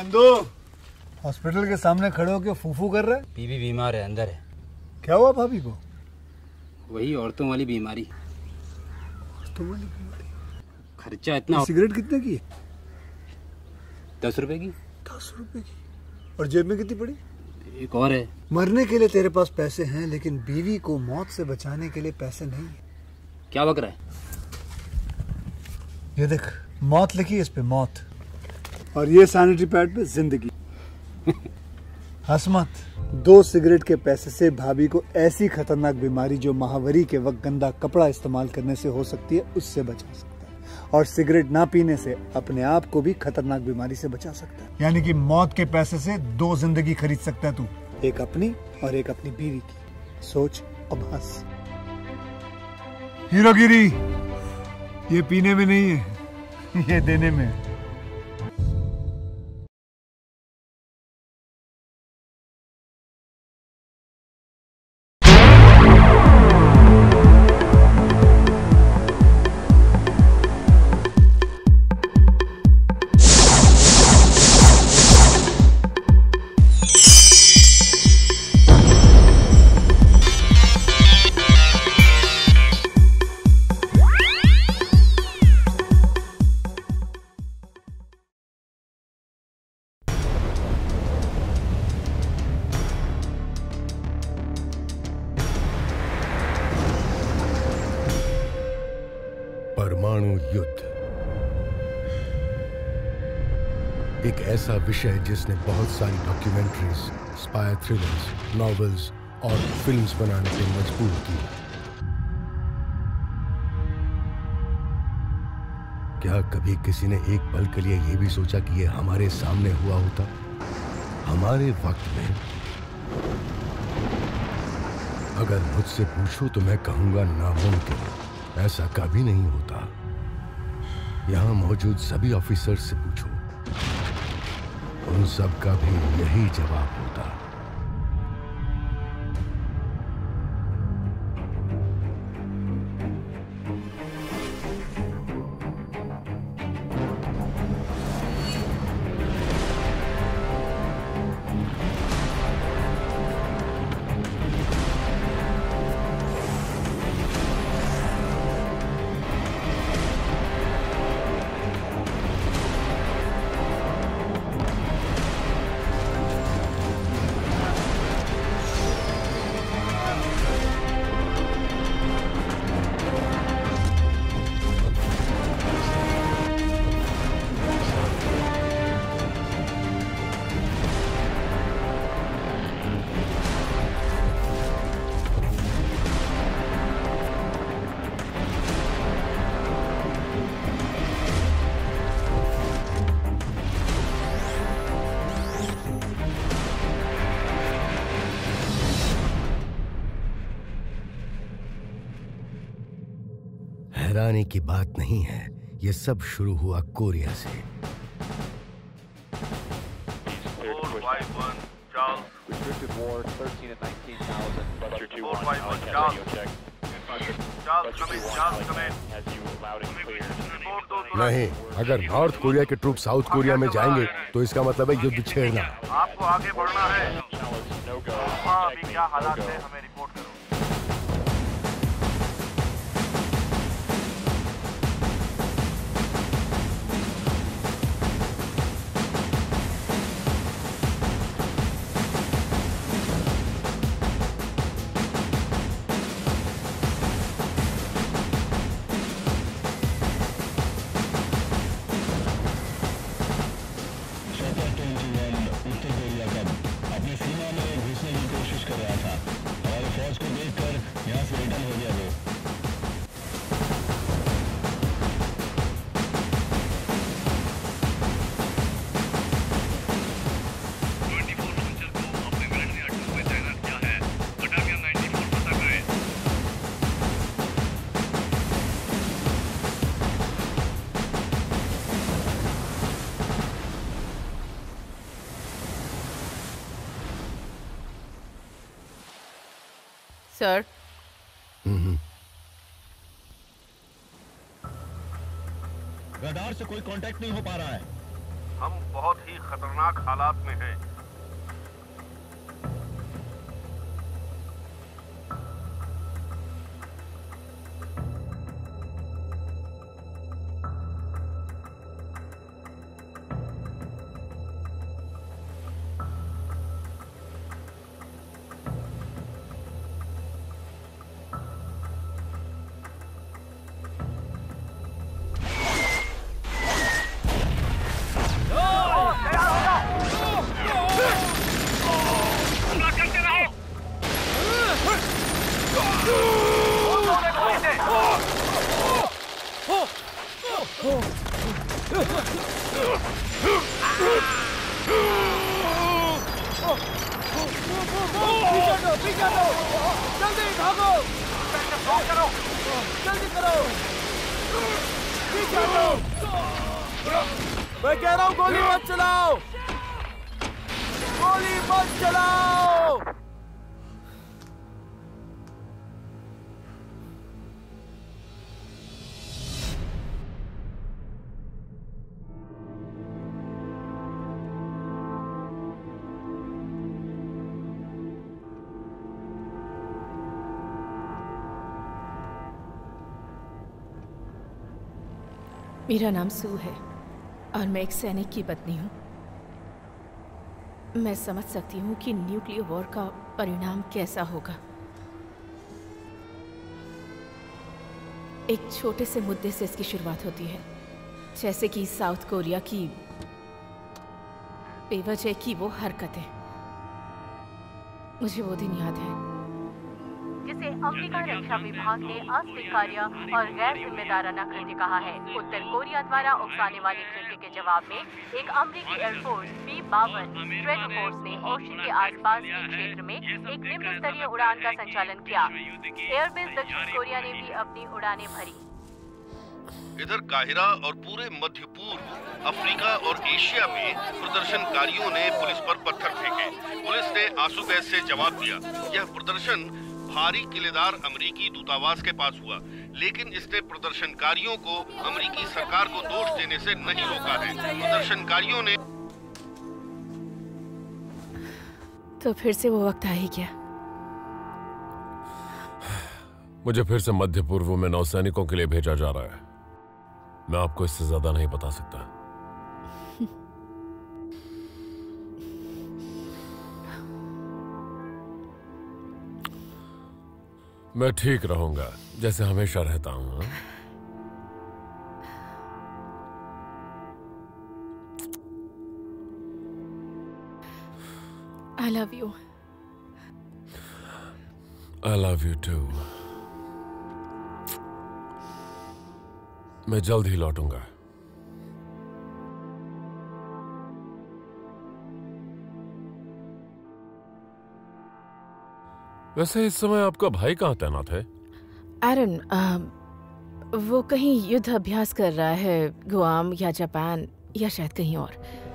Nandu, hospital के सामने खड़े होकर फूफू कर रहा है। बीवी बीमार है, अंदर है। क्या हुआ भाभी को? वही औरतों वाली बीमारी। औरतों वाली बीमारी? खर्चा इतना। सिगरेट कितने की है? 10 रुपए की। 10 रुपए की? और जेब में कितनी पड़ी? एक और है। मरने के लिए तेरे पास पैसे हैं, लेकिन बीवी को मौत से बचाने के लिए पैसे नहीं है। क्या बक रहा है? ये देख, मौत लिखी है इस पे, मौत। और ये सैनिटरी पैड पे जिंदगी। हंस मत। 2 सिगरेट के पैसे से भाभी को ऐसी खतरनाक बीमारी जो महावरी के वक्त गंदा कपड़ा इस्तेमाल करने से हो सकती है, उससे बचा सकता है। और सिगरेट ना पीने से अपने आप को भी खतरनाक बीमारी से बचा सकता है। यानी कि मौत के पैसे से 2 जिंदगी खरीद सकता है तू, एक अपनी और एक अपनी बीवी की। सोच अब हंस। हीरोगिरी ये पीने में नहीं है, ये देने में है। परमाणु युद्ध एक ऐसा विषय जिसने बहुत सारी डॉक्यूमेंट्रीज, स्पाई थ्रिलर्स, नॉवेल्स और फिल्म्स बनाने पे मजबूर की। क्या कभी किसी ने एक पल के लिए यह भी सोचा कि यह हमारे सामने हुआ होता, हमारे वक्त में? अगर मुझसे पूछो तो मैं कहूंगा नामुमकिन, ऐसा कभी नहीं होता। यहां मौजूद सभी ऑफिसर्स से पूछो, उन सब का भी यही जवाब होता। हैरानी की बात नहीं है, ये सब शुरू हुआ कोरिया से। नहीं, अगर नॉर्थ कोरिया के ट्रूप साउथ कोरिया में जाएंगे तो इसका मतलब है युद्ध छेड़ना। आपको आगे बढ़ना है। हाँ, अभी क्या हालात है हमें रिपोर्ट करो। सर, रडार से कोई कांटेक्ट नहीं हो पा रहा है। हम बहुत ही खतरनाक हालात में हैं। मैं कह रहा हूँ गोली मत चलाओ, गोली मत चलाओ। मेरा नाम सू है और मैं एक सैनिक की पत्नी हूँ। मैं समझ सकती हूँ कि न्यूक्लियर वॉर का परिणाम कैसा होगा। एक छोटे से मुद्दे से इसकी शुरुआत होती है, जैसे कि साउथ कोरिया की बेवजह की वो हरकतें। मुझे वो दिन याद है जिसे अमेरिका रक्षा विभाग ने अस्वीकार्य और गैर जिम्मेदाराना कृत्य कहा है। उत्तर कोरिया द्वारा उकसाने वाले कृत्य के जवाब में एक अमेरिकी एयरफोर्स B-52 स्ट्रेटोफोर्स ने ओशन के आसपास के क्षेत्र में एक निम्न स्तरीय उड़ान का संचालन किया। एयरबेस दक्षिण कोरिया ने भी अपनी उड़ानें भरी। इधर काहिरा और पूरे मध्य पूर्व अफ्रीका और एशिया में प्रदर्शनकारियों ने पुलिस पर पत्थर फेंके। पुलिस ने आंसू गैस से जवाब दिया। यह प्रदर्शन भारी किलेदार अमेरिकी दूतावास के पास हुआ, लेकिन इसने प्रदर्शनकारियों को अमेरिकी सरकार को दोष देने से नहीं रोका है। प्रदर्शनकारियों ने तो फिर से वो वक्त आ ही गया। मुझे फिर से मध्य पूर्व में नौसैनिकों के लिए भेजा जा रहा है। मैं आपको इससे ज्यादा नहीं बता सकता। मैं ठीक रहूंगा जैसे हमेशा रहता हूं। I love you. I love you too. मैं जल्द ही लौटूंगा। वैसे इस समय आपका भाई कहाँ तैनात है? एरन, वो कहीं युद्ध अभ्यास कर रहा है, गुआम या जापान या शायद कहीं और।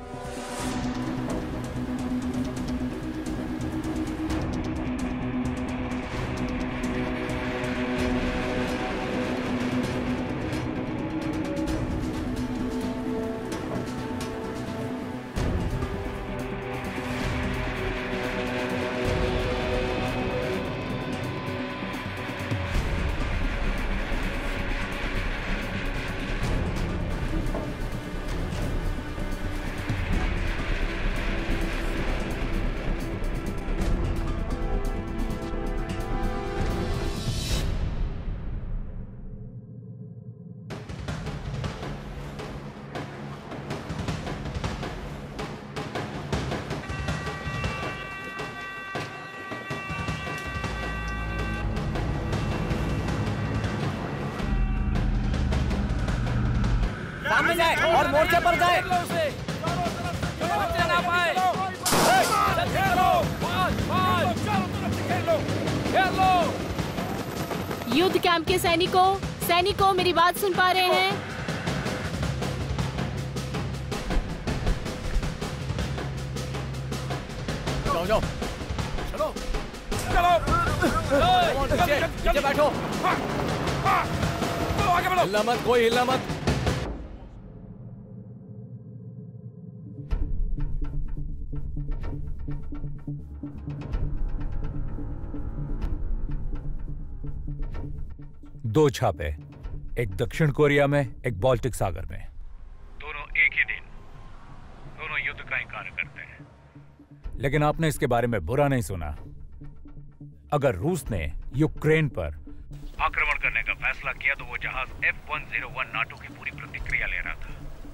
सामने जाए और मोर्चे पर जाए। बचने ना पाए। युद्ध कैंप के सैनिकों मेरी बात सुन पा रहे हैं? जाओ जाओ, चलो चलो, नीचे बैठो, हिलना मत, कोई हिलना मत। दो छापे, एक दक्षिण कोरिया में, एक बाल्टिक सागर में। दोनों एक ही दिन, दोनों युद्ध का इंकार करते हैं। लेकिन आपने इसके बारे में बुरा नहीं सुना। अगर रूस ने यूक्रेन पर आक्रमण करने का फैसला किया तो वो जहाज F-101 नाटो की पूरी प्रतिक्रिया ले रहा था।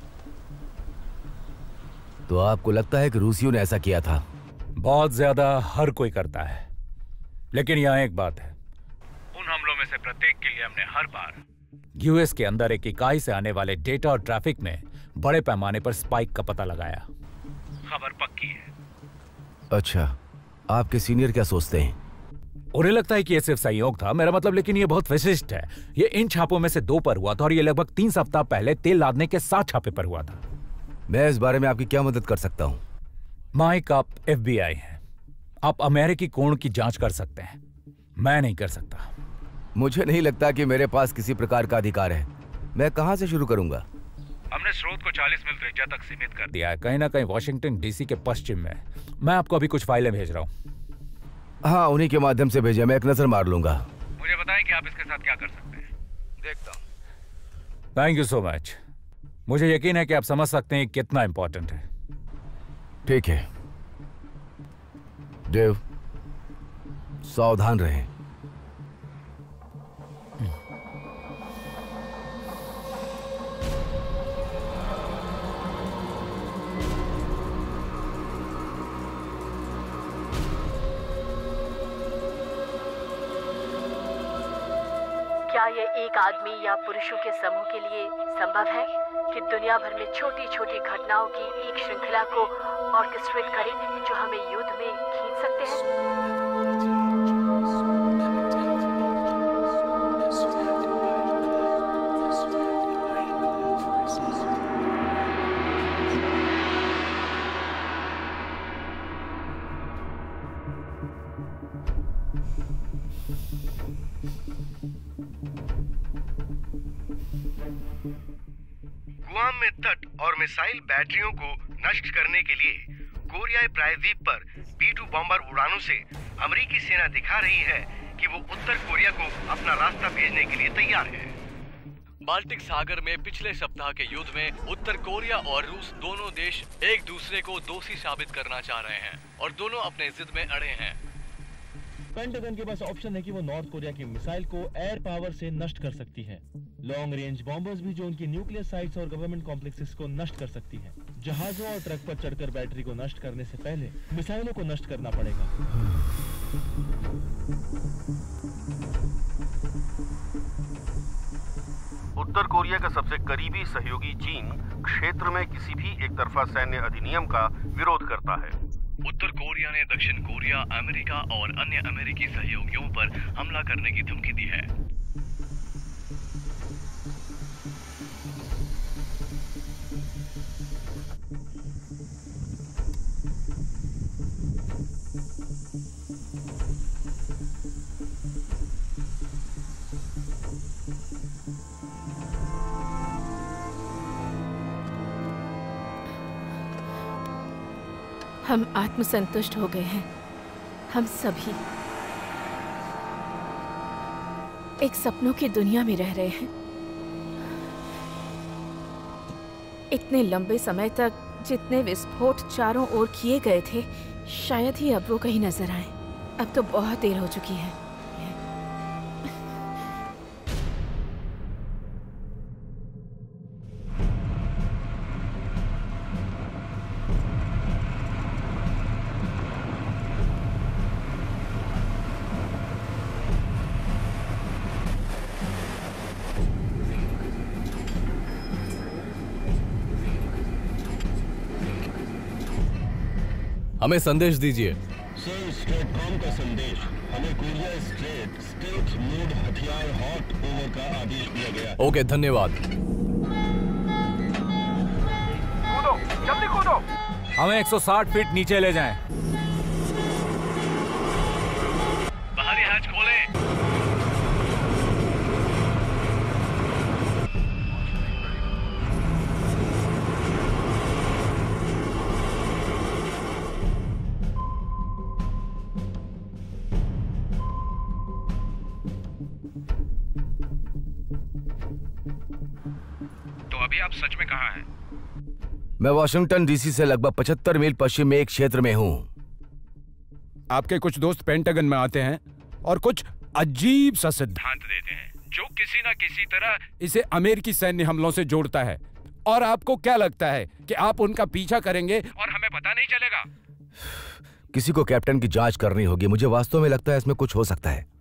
तो आपको लगता है कि रूसियों ने ऐसा किया था? बहुत ज्यादा हर कोई करता है, लेकिन यहाँ एक बात है। उन हमलों में से प्रत्येक के लिए हमने हर बार यूएस के अंदर एक इकाई से आने वाले डेटा और ट्रैफिक में बड़े पैमाने पर स्पाइक का पता लगाया। खबर पक्की है। अच्छा, आपके सीनियर क्या सोचते हैं? उन्हें लगता है कि यह सिर्फ संयोग था, मेरा मतलब, लेकिन यह बहुत विशिष्ट है। यह इन छापों में से 2 पर हुआ था और यह लगभग 3 सप्ताह पहले तेल लादने के 7 छापे पर हुआ था। मैं इस बारे में आपकी क्या मदद कर सकता हूं? माइक, आप FBI हैं, आप अमेरिकी कोण की जांच कर सकते हैं, मैं नहीं कर सकता। मुझे नहीं लगता कि मेरे पास किसी प्रकार का अधिकार है। मैं कहां से शुरू करूंगा? हमने स्रोत को 40 मील त्रिज्या तक सीमित कर दिया है, कहीं ना कहीं वॉशिंगटन DC के पश्चिम में। मैं आपको अभी कुछ फाइलें भेज रहा हूँ। हाँ, उन्हीं के माध्यम से भेजिए, मैं एक नजर मार लूंगा। मुझे बताएं कि आप इसके साथ क्या कर सकते हैं। देखता हूँ। Thank you so much. मुझे यकीन है कि आप समझ सकते हैं कितना इंपॉर्टेंट है। ठीक है देव, सावधान रहें। क्या ये एक आदमी या पुरुषों के समूह के लिए संभव है कि दुनिया भर में छोटी छोटी घटनाओं की एक श्रृंखला को ऑर्केस्ट्रेट करें जो हमें युद्ध में खींच सकते हैं? गुआम में तट और मिसाइल बैटरियों को नष्ट करने के लिए कोरियाई प्रायद्वीप पर B-2 बॉम्बर उड़ानों से अमेरिकी सेना दिखा रही है कि वो उत्तर कोरिया को अपना रास्ता भेजने के लिए तैयार है। बाल्टिक सागर में पिछले सप्ताह के युद्ध में उत्तर कोरिया और रूस दोनों देश एक दूसरे को दोषी साबित करना चाह रहे हैं और दोनों अपने जिद में अड़े हैं। पेंटागन के पास ऑप्शन है कि वो नॉर्थ कोरिया की मिसाइल को एयर पावर से नष्ट कर सकती है। लॉन्ग रेंज बॉम्बर्स भी जो उनकी न्यूक्लियर साइट्स और गवर्नमेंट कॉम्प्लेक्सेस को नष्ट कर सकती है। जहाजों और ट्रक पर चढ़कर बैटरी को नष्ट करने से पहले मिसाइलों को नष्ट करना पड़ेगा। उत्तर कोरिया का सबसे करीबी सहयोगी चीन क्षेत्र में किसी भी एक तरफा सैन्य अधिनियम का विरोध करता है। उत्तर कोरिया ने दक्षिण कोरिया, अमेरिका और अन्य अमेरिकी सहयोगियों पर हमला करने की धमकी दी है। हम आत्मसंतुष्ट हो गए हैं। हम सभी एक सपनों की दुनिया में रह रहे हैं। इतने लंबे समय तक जितने विस्फोट चारों ओर किए गए थे, शायद ही अब वो कहीं नजर आए। अब तो बहुत देर हो चुकी है। हमें संदेश दीजिए। सर, स्ट्रेटकॉम का संदेश। हमें कोरिया स्टेट मोड हथियार हॉट ओवर का आदेश दिया गया। ओके, धन्यवाद। कूदो, जल्दी कूदो। हमें 160 फीट नीचे ले जाएं। बाहरी हैच खोलें। आप सच में कहाँ हैं? मैं वाशिंगटन डीसी से लगभग 75 मील पश्चिम में एक क्षेत्र में हूँ। आपके कुछ दोस्त पेंटागन में आते हैं और कुछ अजीब सा सिद्धांत देते हैं जो किसी न किसी तरह इसे अमेरिकी सैन्य हमलों से जोड़ता है। और आपको क्या लगता है कि आप उनका पीछा करेंगे और हमें पता नहीं चलेगा? किसी को कैप्टन की जांच करनी होगी। मुझे वास्तव में लगता है इसमें कुछ हो सकता है।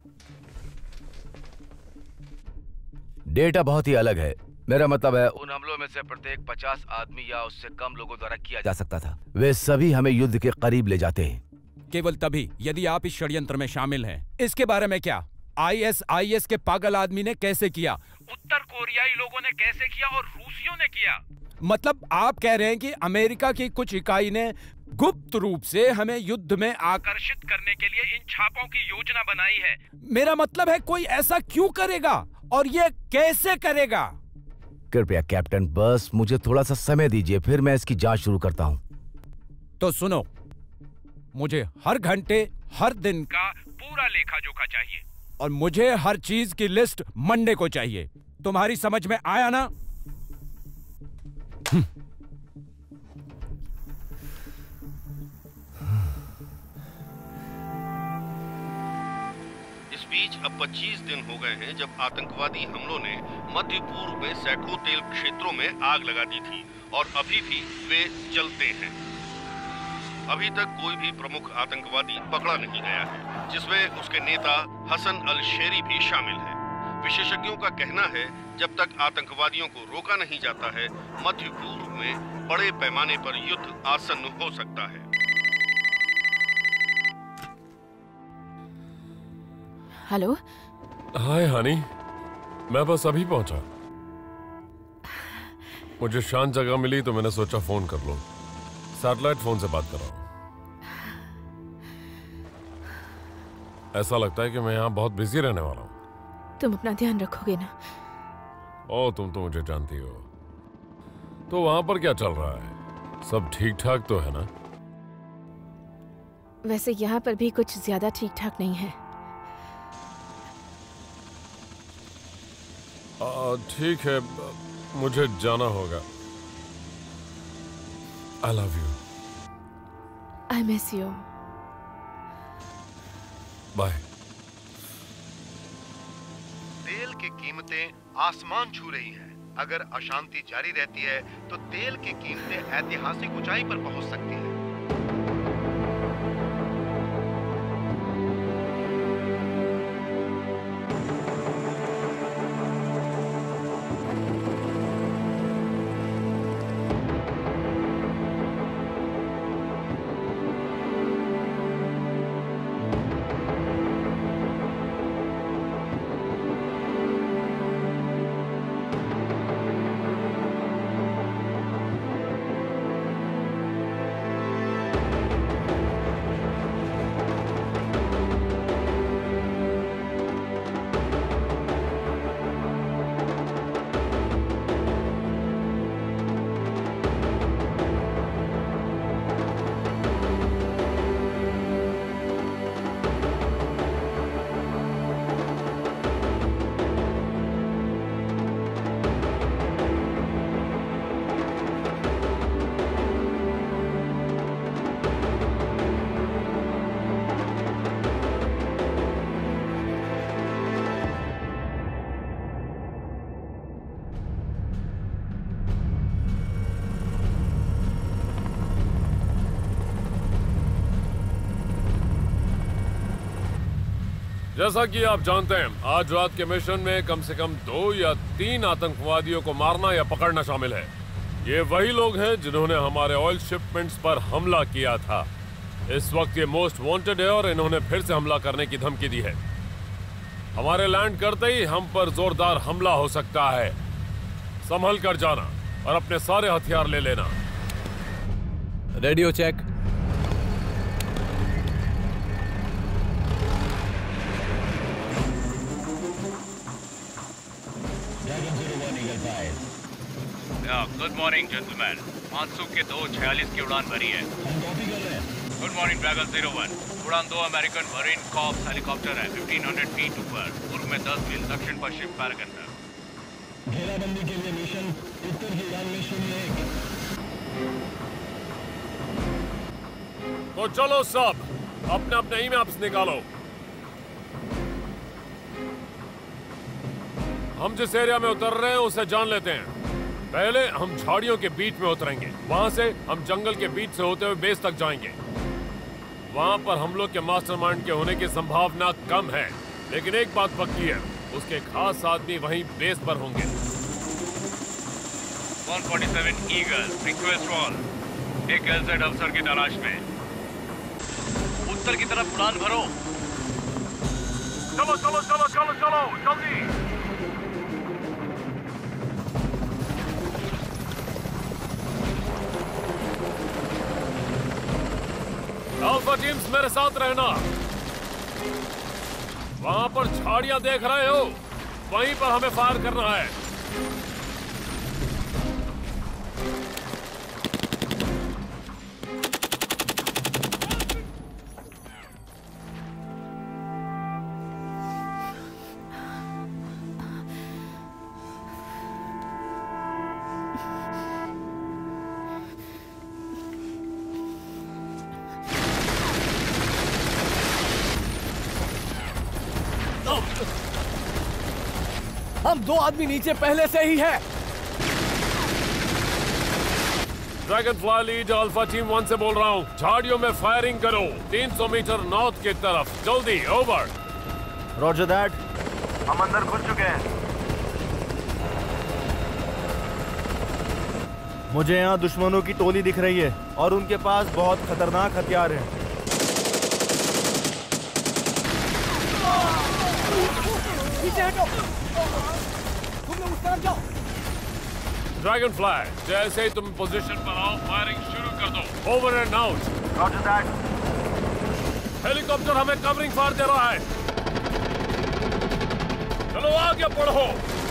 डेटा बहुत ही अलग है। मेरा मतलब है उन हमलों में से प्रत्येक 50 आदमी या उससे कम लोगों द्वारा किया जा सकता था। वे सभी हमें युद्ध के करीब ले जाते हैं। केवल तभी यदि आप इस षड्यंत्र में शामिल हैं। इसके बारे में क्या? ISIS के पागल आदमी ने कैसे किया, उत्तर कोरियाई लोगों ने कैसे किया और रूसियों ने किया? मतलब आप कह रहे हैं कि अमेरिका की कुछ इकाई ने गुप्त रूप से हमें युद्ध में आकर्षित करने के लिए इन छापों की योजना बनाई है। मेरा मतलब है कोई ऐसा क्यों करेगा और ये कैसे करेगा? कृपया कैप्टन, बस मुझे थोड़ा सा समय दीजिए, फिर मैं इसकी जांच शुरू करता हूं। तो सुनो, मुझे हर घंटे हर दिन का पूरा लेखा जोखा चाहिए और मुझे हर चीज की लिस्ट मंडे को चाहिए। तुम्हारी समझ में आया ना? इस बीच अब 25 दिन हो गए हैं जब आतंकवादी हमलों ने मध्य पूर्व में सैकड़ों तेल क्षेत्रों में आग लगा दी थी और अभी भी वे जलते हैं। अभी तक कोई भी प्रमुख आतंकवादी पकड़ा नहीं गया है, जिसमें उसके नेता हसन अल शेरी भी शामिल है। विशेषज्ञों का कहना है जब तक आतंकवादियों को रोका नहीं जाता है, मध्य पूर्व में बड़े पैमाने पर युद्ध आसन्न हो सकता है। हेलो। हाय हनी, मैं बस अभी पहुंचा। मुझे शांत जगह मिली तो मैंने सोचा फोन कर लूं। सैटेलाइट फोन से बात कर रहा हूं। ऐसा लगता है कि मैं यहाँ बहुत बिजी रहने वाला हूँ। तुम अपना ध्यान रखोगे ना? ओ, तुम तो मुझे जानती हो। तो वहां पर क्या चल रहा है? सब ठीक ठाक तो है ना? वैसे यहाँ पर भी कुछ ज्यादा ठीक ठाक नहीं है। ठीक है, मुझे जाना होगा। I love you. I miss you. Bye. तेल की कीमतें आसमान छू रही हैं। अगर अशांति जारी रहती है तो तेल की कीमतें ऐतिहासिक ऊंचाई पर पहुंच सकती हैं। जैसा कि आप जानते हैं, आज रात के मिशन में कम से कम 2 या 3 आतंकवादियों को मारना या पकड़ना शामिल है। ये वही लोग हैं जिन्होंने हमारे ऑयल शिपमेंट्स पर हमला किया था। इस वक्त ये मोस्ट वांटेड है और इन्होंने फिर से हमला करने की धमकी दी है। हमारे लैंड करते ही हम पर जोरदार हमला हो सकता है। संभल कर जाना और अपने सारे हथियार ले लेना। Radio check. Good morning gentleman. Monsoon के 2:46 की उड़ान भरी है। Good morning dragon 01। उड़ान 2 अमेरिकन मरीन कॉर्प्स हेलीकॉप्टर है। 1500 फीट ऊपर, पूर्व में 10 मील, दक्षिण पश्चिम पैरागन में। घेराबंदी के लिए मिशन उत्तर की उड़ान में 01। तो चलो सब अपने अपने ईमैप्स निकालो। हम जिस एरिया में उतर रहे हैं उसे जान लेते हैं। पहले हम झाड़ियों के बीच में उतरेंगे, वहां से हम जंगल के बीच से होते हुए बेस तक जाएंगे। वहां पर हम लोग के मास्टरमाइंड के होने की संभावना कम है, लेकिन एक बात पक्की है, उसके खास आदमी वहीं बेस पर होंगे। 147 ईगल, रिक्वेस्ट ऑल, एक एलजेड अफसर की तलाश में। उत्तर की तरफ उड़ान भरो। चलो चलो चलो चलो चलो जल्दी। अल्फा टीम्स मेरे साथ रहना। वहां पर झाड़ियां देख रहे हो, वहीं पर हमें फायर करना है। हम 2 आदमी नीचे पहले से ही है। Dragon fly lead alpha team 1 से बोल रहा हूँ, झाड़ियों में फायरिंग करो 300 मीटर नॉर्थ की तरफ, जल्दी। ओवर। Roger that. हम अंदर घुस चुके हैं। मुझे यहाँ दुश्मनों की टोली दिख रही है और उनके पास बहुत खतरनाक हथियार हैं। पीछे हटो, तुम लोग उस तरफ जाओ। ड्रैगन फ्लाई, जैसे ही तुम पोजीशन पर आओ फायरिंग शुरू कर दो। Over and out. Roger that. Helicopter हमें कवरिंग फायर दे रहा है। चलो आगे बढ़ो।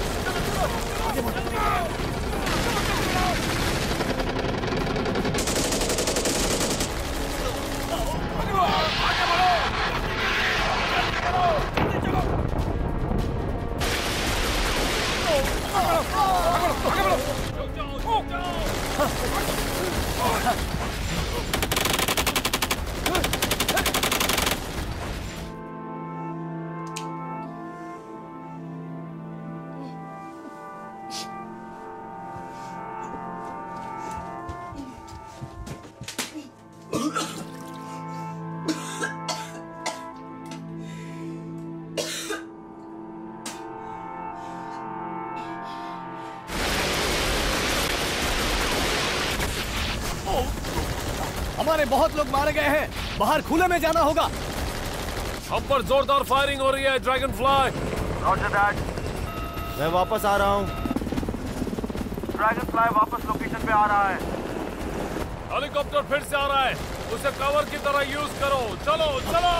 हमारे बहुत लोग मारे गए हैं, बाहर खुले में जाना होगा। हम पर जोरदार फायरिंग हो रही है। Dragon fly. Roger that. मैं वापस आ रहा हूँ। ड्रैगन फ्लाई वापस लोकेशन पे आ रहा है। हेलीकॉप्टर फिर से आ रहा है, उसे कवर की तरह यूज करो। चलो चलो।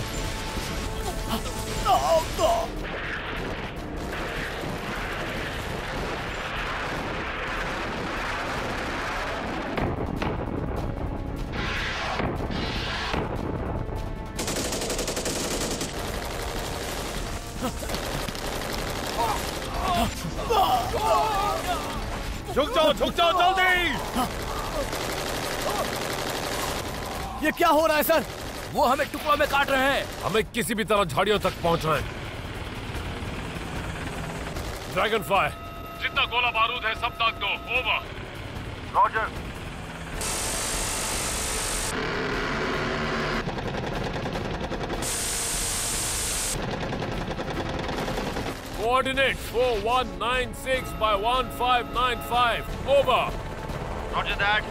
झुक जाओ जल्दी। ये क्या हो रहा है सर? वो हमें टुकड़ों में काट रहे हैं। हमें किसी भी तरह झाड़ियों तक पहुंचना है। ड्रैगन फ्लाई, जितना गोला बारूद है सब दाग दो। Over. Roger. Coordinate 4196 by 1595. Over. Roger that.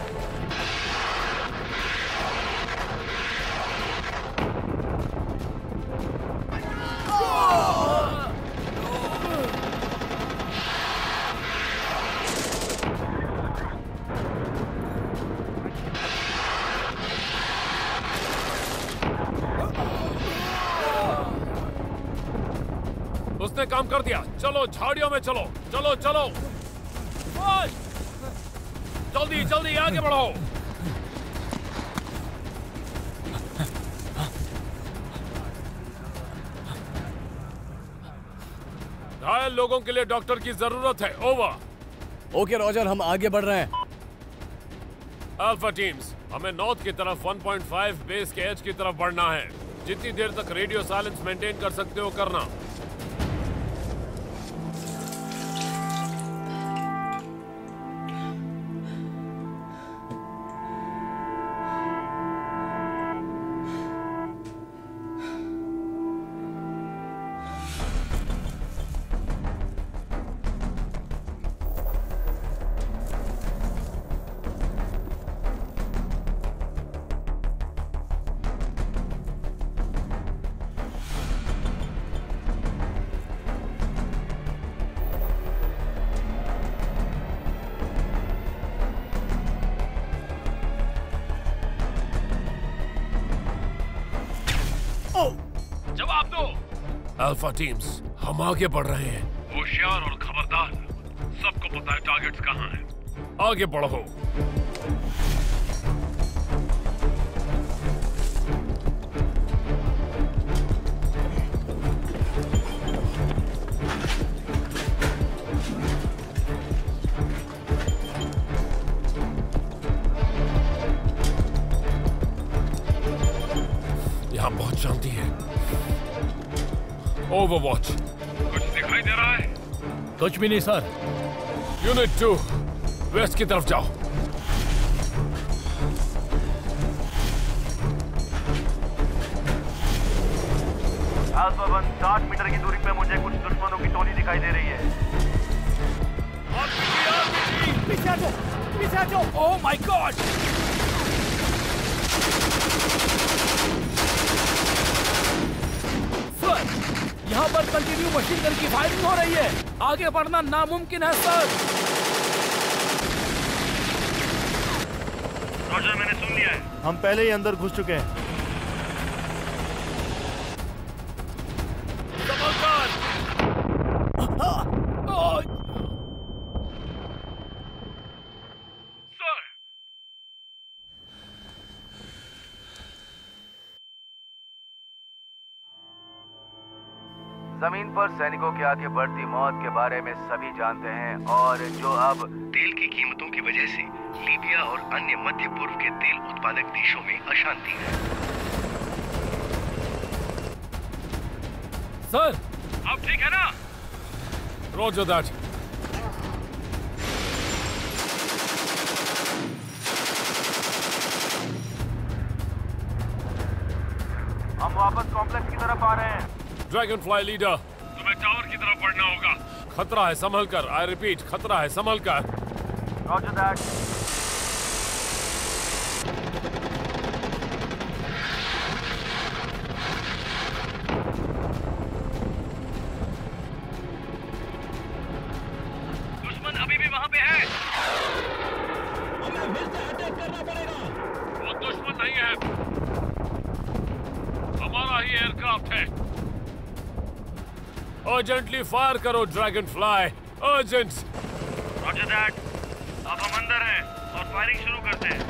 उसने काम कर दिया। चलो झाड़ियों में चलो। चलो चलो जल्दी जल्दी आगे बढ़ो। घायल लोगों के लिए डॉक्टर की जरूरत है। ओवर। ओके रॉजर, हम आगे बढ़ रहे हैं। अल्फा टीम्स, हमें नॉर्थ की तरफ 1.5 बेस के एज की तरफ बढ़ना है। जितनी देर तक रेडियो साइलेंस मेंटेन कर सकते हो करना। जवाब दो। अल्फा टीम्स, हम आगे बढ़ रहे हैं। होशियार और खबरदार, सबको पता है टारगेट्स कहाँ हैं। आगे बढ़ो। यहाँ बहुत शांति है। ओवरवॉच, कुछ दिखाई दे रहा है? कुछ भी नहीं सर। यूनिट 2, वेस्ट की तरफ जाओ। अल्फा 1, 60 मीटर की दूरी पे मुझे कुछ दुश्मनों की टोली दिखाई दे रही है। पीछे आ जाओ, पीछे आ जाओ। Oh my god! यहाँ पर कंटिन्यू मशीन गन की फायरिंग हो रही है। आगे बढ़ना नामुमकिन है सर। रॉजर, मैंने सुन लिया है। हम पहले ही अंदर घुस चुके हैं। जमीन पर सैनिकों के आगे बढ़ती मौत के बारे में सभी जानते हैं और जो अब तेल की कीमतों की वजह से लीबिया और अन्य मध्य पूर्व के तेल उत्पादक देशों में अशांति है। सर, अब ठीक है ना? Roger that. हम वापस कॉम्प्लेक्स की तरफ आ रहे हैं। ड्रैगन फ्लाई लीडर, तुम्हें टावर की तरफ बढ़ना होगा। खतरा है, संभल कर। आई रिपीट, खतरा है, संभल कर। Roger that. दुश्मन अभी भी वहां पे है। हमें फिर से अटैक करना पड़ेगा। वो दुश्मन नहीं है, हमारा ही एयरक्राफ्ट है। अर्जेंटली फायर करो dragon fly, urgent. Roger that. अब हम अंदर हैं और फायरिंग शुरू करते हैं।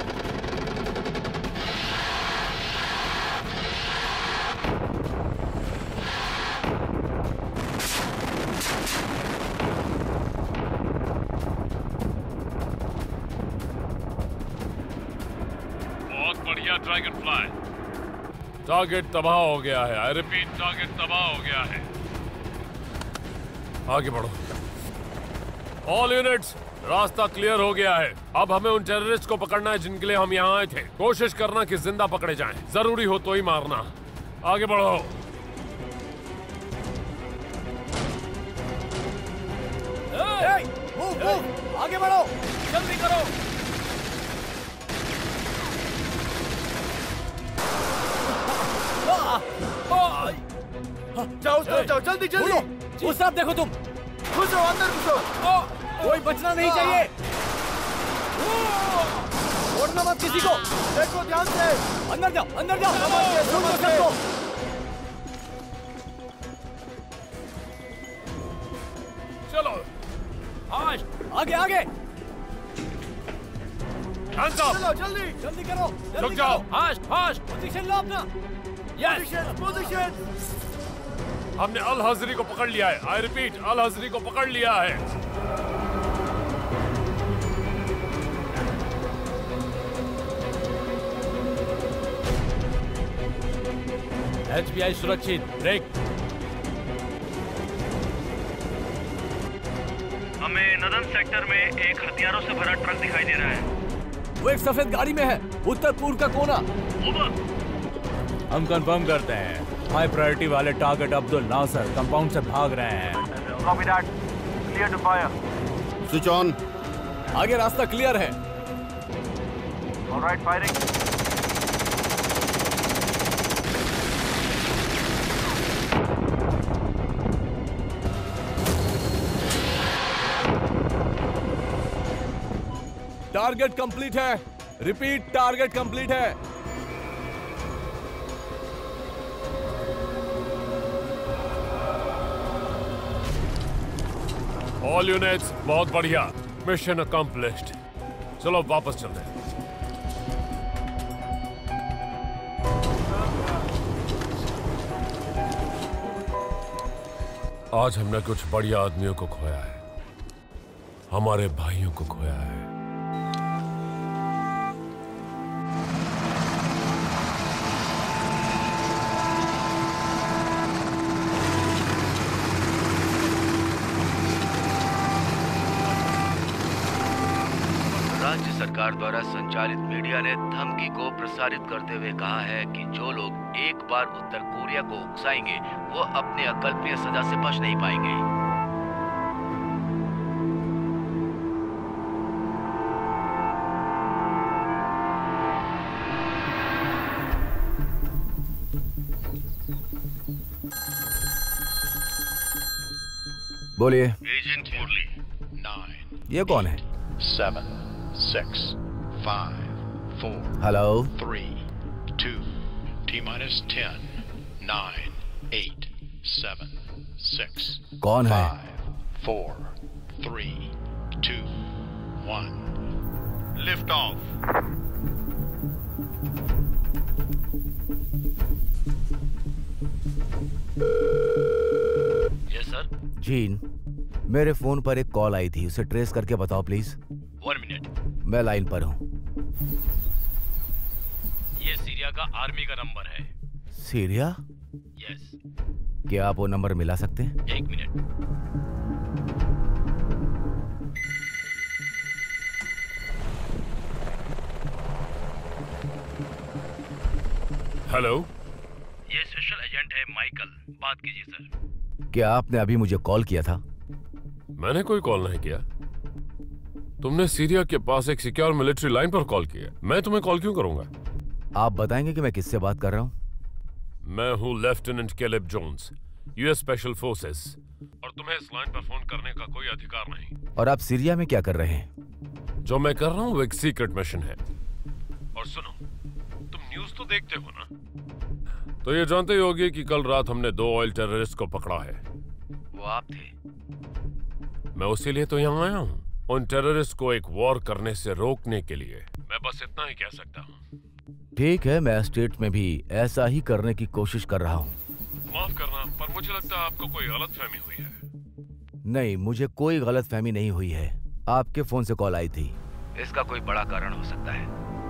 बहुत बढ़िया ड्रैगन फ्लाई। टारगेट तबाह हो गया है। आई रिपीट, टारगेट तबाह हो गया है। आगे बढ़ो। ऑल यूनिट्स, रास्ता क्लियर हो गया है। अब हमें उन टेररिस्ट को पकड़ना है जिनके लिए हम यहाँ आए थे। कोशिश करना कि जिंदा पकड़े जाएं। जरूरी हो तो ही मारना। आगे बढ़ो। आगे बढ़ो, जल्दी करो। जाओ जाओ, जल्दी जल्दी। उस तरफ देखो तुम। घुसो, अंदर घुसो। कोई बचना नहीं चाहिए। छोड़ना मत किसी को। देखो ध्यान से। अंदर जाओ, अंदर जाओ। समझ गए। चलो आगे आगे। चलो जल्दी जल्दी करो, रुक जल्दी जाओ। Fast fast. पोजीशन लो अपना। Position position. हमने अल हजरी को पकड़ लिया है। आई रिपीट, अल हजरी को पकड़ लिया है। HBI सुरक्षित। ब्रेक। हमें नदन सेक्टर में एक हथियारों से भरा ट्रक दिखाई दे रहा है। वो एक सफेद गाड़ी में है, उत्तर पूर्व का कोना। हम कंफर्म करते हैं, हाई प्रायोरिटी वाले टारगेट अब्दुल नासर कंपाउंड से भाग रहे हैं। Copy that, clear to fire. Switch on. आगे रास्ता क्लियर है। Alright, firing. टारगेट कंप्लीट है। रिपीट, टारगेट कंप्लीट है। ऑल यूनिट्स, बहुत बढ़िया, मिशन अकम्प्लिश्ड। चलो वापस चलते हैं। आज हमने कुछ बढ़िया आदमियों को खोया है, हमारे भाइयों को खोया है। राज्य सरकार द्वारा संचालित मीडिया ने धमकी को प्रसारित करते हुए कहा है कि जो लोग एक बार उत्तर कोरिया को उकसाएंगे वो अपने अकल्पनीय सजा से बच नहीं पाएंगे। बोलिए। एजेंट मुरली। 9 ये कौन है? 7 6 5 4 हेलो। 3 2 T-10 9 8 7 6 कौन है? 5 4 3 2 1 lift off. Yes sir. Jean, मेरे फोन पर एक कॉल आई थी, उसे ट्रेस करके बताओ प्लीज। 1 मिनट। मैं लाइन पर हूँ। ये सीरिया का आर्मी का नंबर है। सीरिया? यस। क्या आप वो नंबर मिला सकते हैं? 1 मिनट। हेलो, ये स्पेशल एजेंट है माइकल, बात कीजिए सर। क्या आपने अभी मुझे कॉल किया था? मैंने कोई कॉल नहीं किया। तुमने सीरिया के पास एक सिक्योर मिलिट्री लाइन पर कॉल किया। मैं तुम्हें कॉल क्यों करूंगा? आप बताएंगे कि मैं किससे बात कर रहा हूँ? मैं हूँ lieutenant Caleb Jones, US special forces, और तुम्हें इस लाइन पर फोन करने का कोई अधिकार नहीं। और आप सीरिया में क्या कर रहे हैं? जो मैं कर रहा हूँ वो एक सीक्रेट मिशन है। और सुनो, तुम न्यूज तो देखते हो ना, तो ये जानते ही होगे कि कल रात हमने 2 ऑयल टेररिस्ट को पकड़ा है। वो आप थे? मैं उसी लिए तो यहाँ आया हूँ, उन टेररिस्ट को एक वॉर करने से रोकने के लिए। मैं बस इतना ही कह सकता हूँ। ठीक है, मैं स्टेट में भी ऐसा ही करने की कोशिश कर रहा हूँ। माफ करना, पर मुझे लगता है आपको कोई गलतफहमी हुई है। नहीं, मुझे कोई गलतफहमी नहीं हुई है। आपके फोन से कॉल आई थी। इसका कोई बड़ा कारण हो सकता है।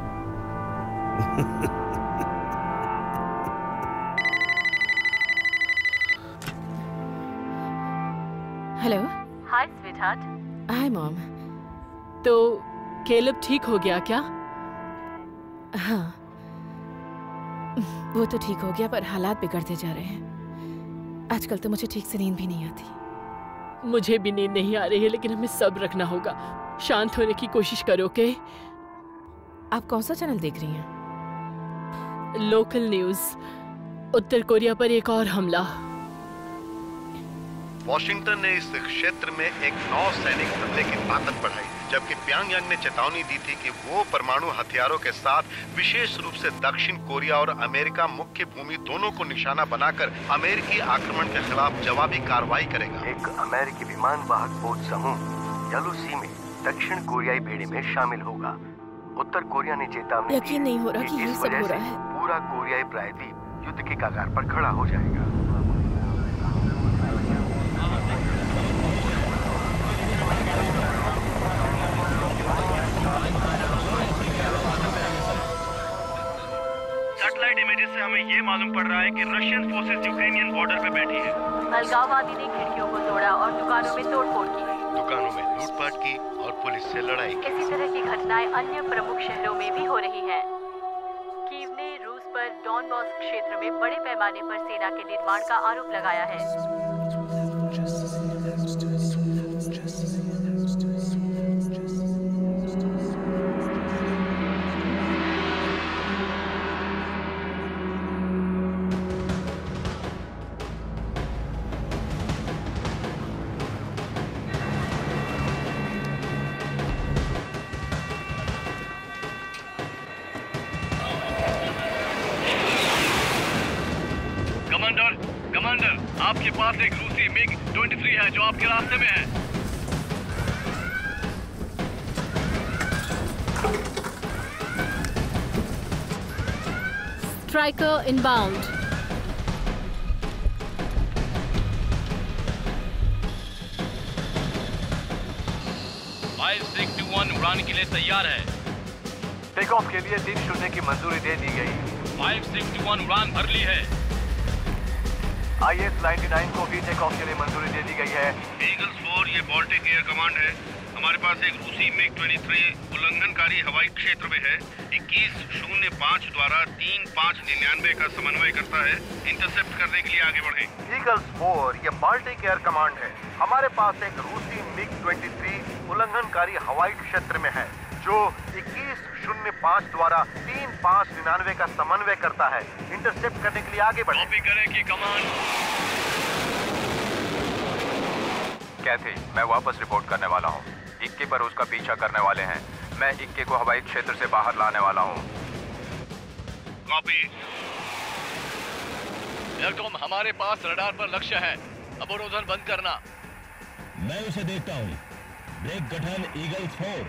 Hello. Hi sweetheart. Hi mom. तो केलब ठीक हो गया क्या? हाँ, वो तो ठीक हो गया, पर हालात बिगड़ते जा रहे हैं। आजकल तो मुझे ठीक से नींद भी नहीं आती। मुझे भी नींद नहीं आ रही है, लेकिन हमें सब्र रखना होगा। शांत होने की कोशिश करो। ओके? आप कौन सा चैनल देख रही हैं? Local news. उत्तर कोरिया पर एक और हमला। वॉशिंगटन ने इस क्षेत्र में एक नौसैनिक हमले की ताकत बढ़ाई, जबकि प्यांगयांग ने चेतावनी दी थी कि वो परमाणु हथियारों के साथ विशेष रूप से दक्षिण कोरिया और अमेरिका मुख्य भूमि दोनों को निशाना बनाकर अमेरिकी आक्रमण के खिलाफ जवाबी कार्रवाई करेगा। एक अमेरिकी विमान वाहक पोत समूह येलो सी में दक्षिण कोरियाई बेड़े में शामिल होगा। उत्तर कोरिया ने चेतावनी यकीन नहीं हो रहा कि ये सब हो रहा है। पूरा कोरियाई प्रायद्वीप युद्ध के कगार पर खड़ा हो जाएगा। सैटेलाइट इमेजेस से हमें ये मालूम पड़ रहा है कि रशियन फोर्सेस यूक्रेनियन बॉर्डर पे बैठी है। अलगाववादी ने खिड़कियों को तोड़ा और दुकानों में तोड़फोड़ की। दुकानों में लूटपाट की और पुलिस से लड़ाई की। इसी तरह की घटनाएं अन्य प्रमुख शहरों में भी हो रही हैं। कीव ने रूस पर डॉनबॉस क्षेत्र में बड़े पैमाने पर सेना के निर्माण का आरोप लगाया है। कमांडर, आपके पास एक रूसी MiG-23 है जो आपके रास्ते में है। Striker inbound. F-621 उड़ान के लिए तैयार है। टेक ऑफ के लिए 3-0 की मंजूरी दे दी गई। F-621 उड़ान भर ली है। IS-99 को भी टेक ऑफ के लिए मंजूरी दे दी गई है। ईगल्स 4 ये बाल्टिक एयर कमांड है। हमारे पास एक रूसी MiG-23 उल्लंघनकारी हवाई क्षेत्र में है। 2105 द्वारा 3599 का समन्वय करता है। इंटरसेप्ट करने के लिए आगे बढ़े। ईगल्स 4 ये बाल्टिक एयर कमांड है। हमारे पास एक रूसी MiG-23 उल्लंघनकारी हवाई क्षेत्र में है जो 2105 द्वारा 3599 का समन्वय करता है। इंटरसेप्ट करने के लिए आगे बढ़े। कॉपी करें कि कमांड। कैथी, मैं वापस रिपोर्ट करने वाला हूँ। इक्के पर उसका पीछा करने वाले हैं। मैं इक्के को हवाई क्षेत्र से बाहर लाने वाला हूँ। कॉपी। एयरकॉम, हमारे पास रडार पर लक्ष्य है। अवरोधन बंद करना। मैं उसे देखता हूँ। ब्रेक गठन ईगल्स 4।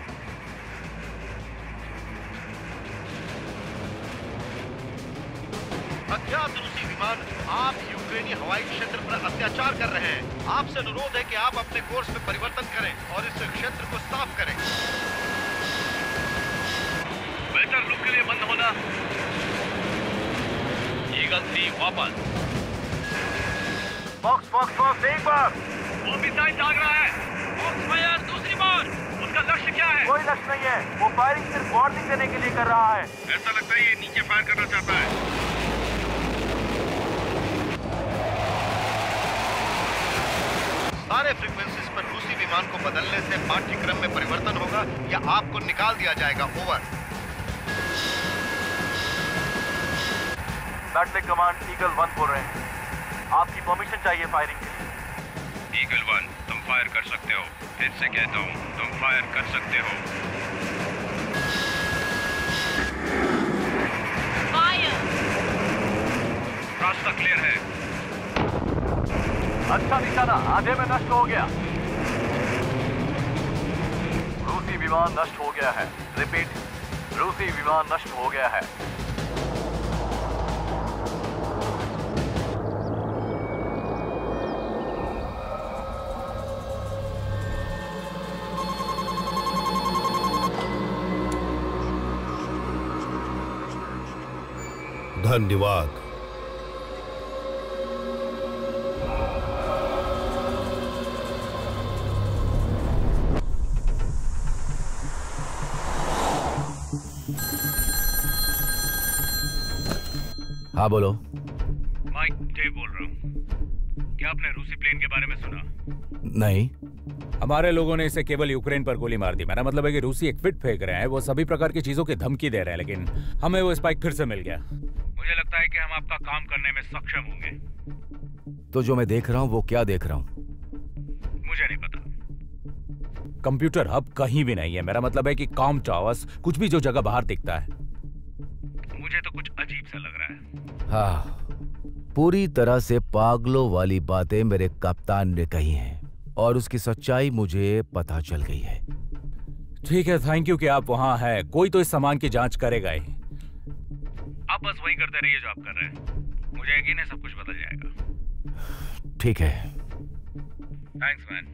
अज्ञात रूसी विमान आप यूक्रेनी हवाई क्षेत्र पर अत्याचार कर रहे हैं। आपसे अनुरोध है कि आप अपने कोर्स में परिवर्तन करें और इस क्षेत्र को साफ करें। बेहतर लुक के लिए बंद होना। ईगल 3 वापस। फॉक्स एक बार। वो मिसाइल दाग रहा है। फॉक्स फायर दूसरी बार। उसका लक्ष्य क्या है? कोई लक्ष्य नहीं है। वो फायरिंग सिर्फ वार्निंग देने के लिए कर रहा है। ऐसा लगता है ये नीचे फायर करना चाहता है। सारे फ्रीक्वेंसीज पर रूसी विमान को बदलने से पाठ्यक्रम में परिवर्तन होगा या आपको निकाल दिया जाएगा। ओवर। बैटलिक कमांड ईगल 1 बोल रहे हैं। आपकी परमिशन चाहिए फायरिंग के लिए। ईगल 1, तुम फायर कर सकते हो। फिर से कहता हूँ, तुम फायर कर सकते हो। फायर। रास्ता क्लियर है। अच्छा निशाना आधे में नष्ट हो गया। रूसी विमान नष्ट हो गया है। रिपीट, रूसी विमान नष्ट हो गया है। धन्यवाद। हाँ बोलो। माइक डेव बोल रहा हूँ। क्या आपने रूसी प्लेन के बारे में सुना? नहीं। हमारे लोगों ने इसे केवल यूक्रेन पर गोली मार दी। मेरा मतलब है कि रूसी एक फिट फेंक रहे हैं। वो सभी प्रकार की चीजों की धमकी दे रहे हैं, लेकिन हमें वो स्पाइक फिर से मिल गया। मुझे लगता है कि हम आपका काम करने में सक्षम होंगे। तो जो मैं देख रहा हूँ वो क्या देख रहा हूँ? मुझे नहीं पता। कंप्यूटर हब कहीं भी नहीं है। मेरा मतलब है कि कॉम टावर्स, कुछ भी जो जगह बाहर दिखता है। मुझे तो कुछ अजीब सा लग रहा है। हाँ, पूरी तरह से पागलों वाली बातें मेरे कप्तान ने कही हैं और उसकी सच्चाई मुझे पता चल गई है। ठीक है, थैंक यू कि आप वहां हैं। कोई तो इस सामान की जांच करेगा ही। आप बस वही करते रहिए जो आप कर रहे हैं। मुझे यकीन है सब कुछ बदल जाएगा। ठीक है। Thanks man.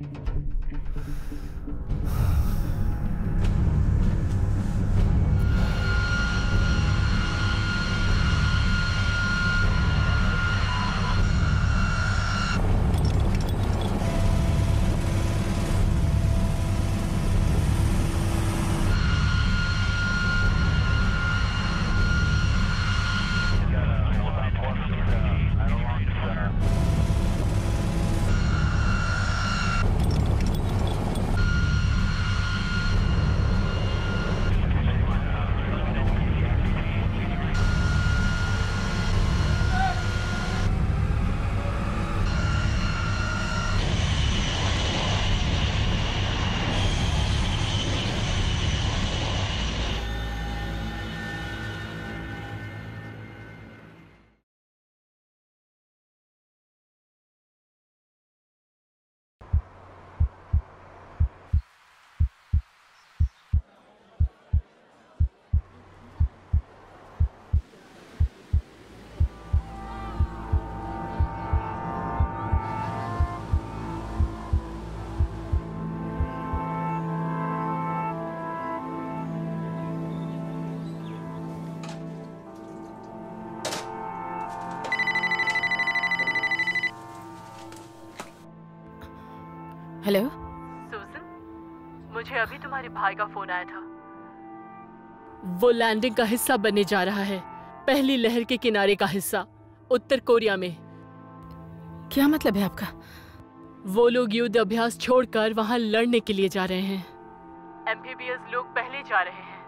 हेलो सुजन, मुझे अभी तुम्हारे भाई का फोन आया था। वो लैंडिंग का हिस्सा बनने जा रहा है, पहली लहर के किनारे का हिस्सा, उत्तर कोरिया में। क्या मतलब है आपका? वो लोग युद्ध अभ्यास छोड़कर वहां लड़ने के लिए जा रहे हैं। एम्फीबियस लोग पहले जा रहे हैं।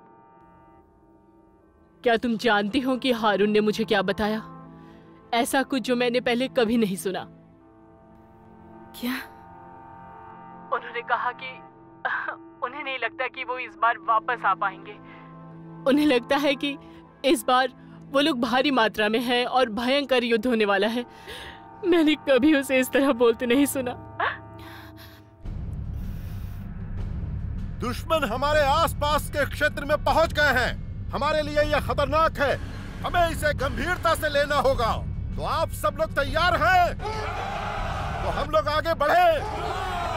क्या तुम जानती हो कि हारून ने मुझे क्या बताया? ऐसा कुछ जो मैंने पहले कभी नहीं सुना। क्या? उन्होंने कहा कि उन्हें नहीं लगता कि वो इस बार वापस आ पाएंगे। उन्हें लगता है कि इस बार वो लोग भारी मात्रा में हैं और भयंकर युद्ध होने वाला है। मैंने कभी उसे इस तरह बोलते नहीं सुना। दुश्मन हमारे आसपास के क्षेत्र में पहुंच गए हैं। हमारे लिए यह खतरनाक है, हमें इसे गंभीरता से लेना होगा। तो आप सब लोग तैयार हैं? तो हम लोग आगे बढ़े।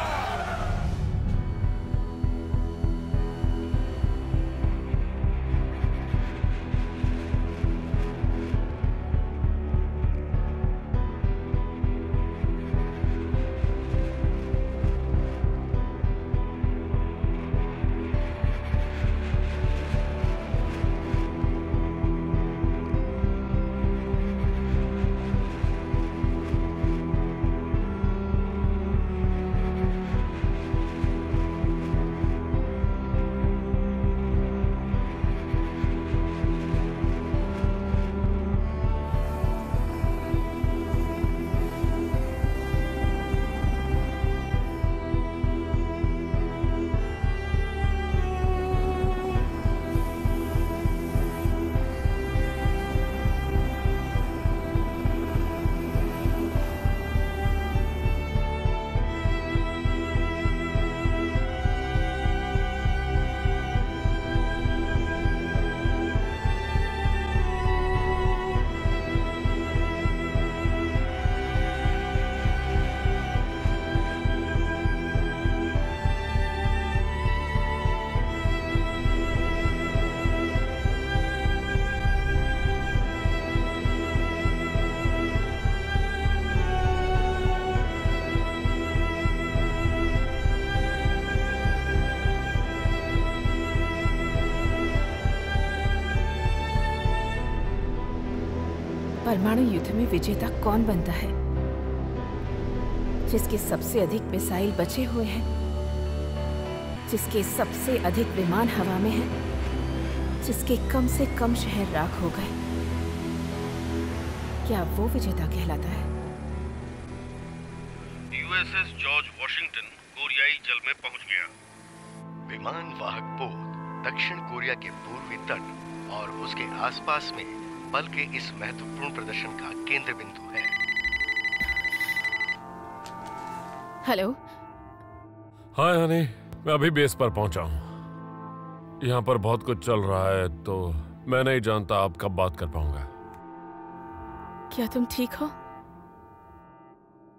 परमाणु युद्ध में विजेता कौन बनता है? जिसके सबसे अधिक मिसाइल बचे हुए हैं, जिसके सबसे अधिक विमान हवा में हैं, जिसके कम से कम शहर राख हो गए। क्या वो विजेता कहलाता है? यूएसएस जॉर्ज वॉशिंगटन कोरियाई जल में पहुंच गया। विमान वाहक पोत दक्षिण कोरिया के पूर्वी तट और उसके आसपास में बल के इस महत्वपूर्ण प्रदर्शन का केंद्र बिंदु है। हेलो। हाय हनी, मैं अभी बेस पर पहुंचा हूं। यहाँ पर बहुत कुछ चल रहा है, तो मैं नहीं जानता आप कब बात कर पाऊंगा। क्या तुम ठीक हो?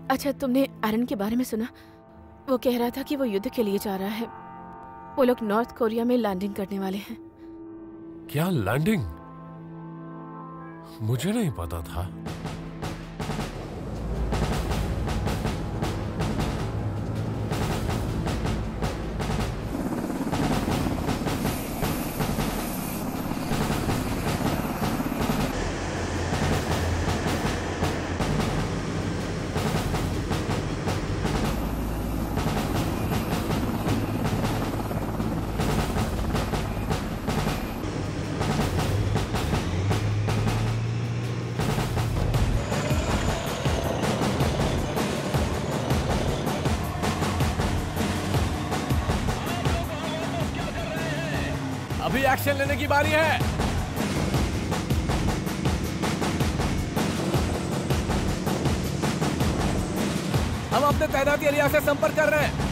अच्छा, तुमने आर्यन के बारे में सुना? वो कह रहा था कि वो युद्ध के लिए जा रहा है। वो लोग नॉर्थ कोरिया में लैंडिंग करने वाले हैं। क्या लैंडिंग? मुझे नहीं पता था। अभी एक्शन लेने की बारी है। हम अपने तैनाती एरिया से संपर्क कर रहे हैं।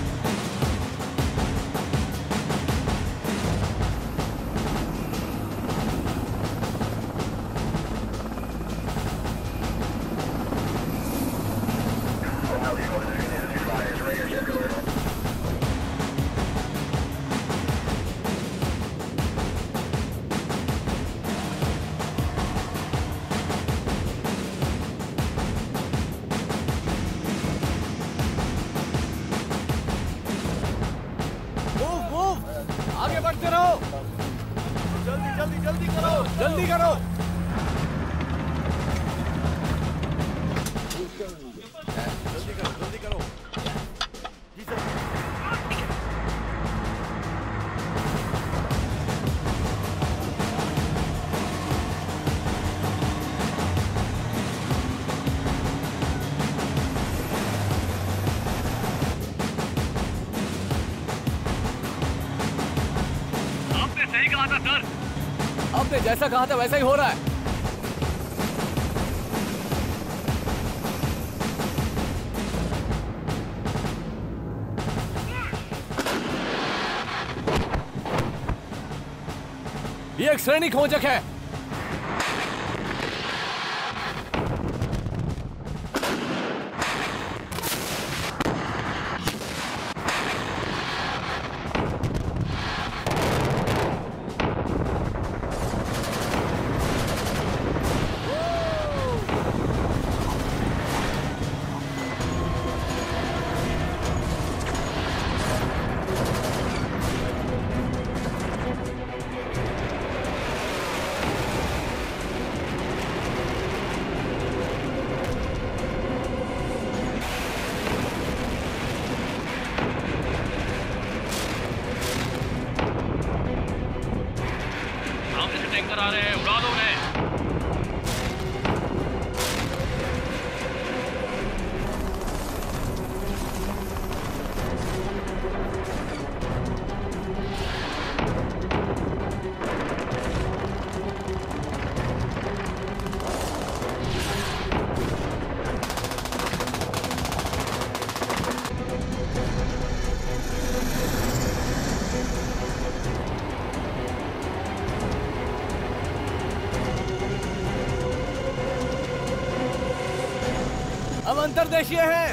आगे बढ़ते रहो। जल्दी जल्दी जल्दी करो, जल्दी करो। जल्दी करो, जल्दी करो। जी सर। सही कहा था सर। आपने जैसा कहा था वैसा ही हो रहा है। ये एक श्रेणी खोजक है। टैंकर आ रहे हैं, उड़ा दो उन्हें। हम अंतर्देशीय हैं।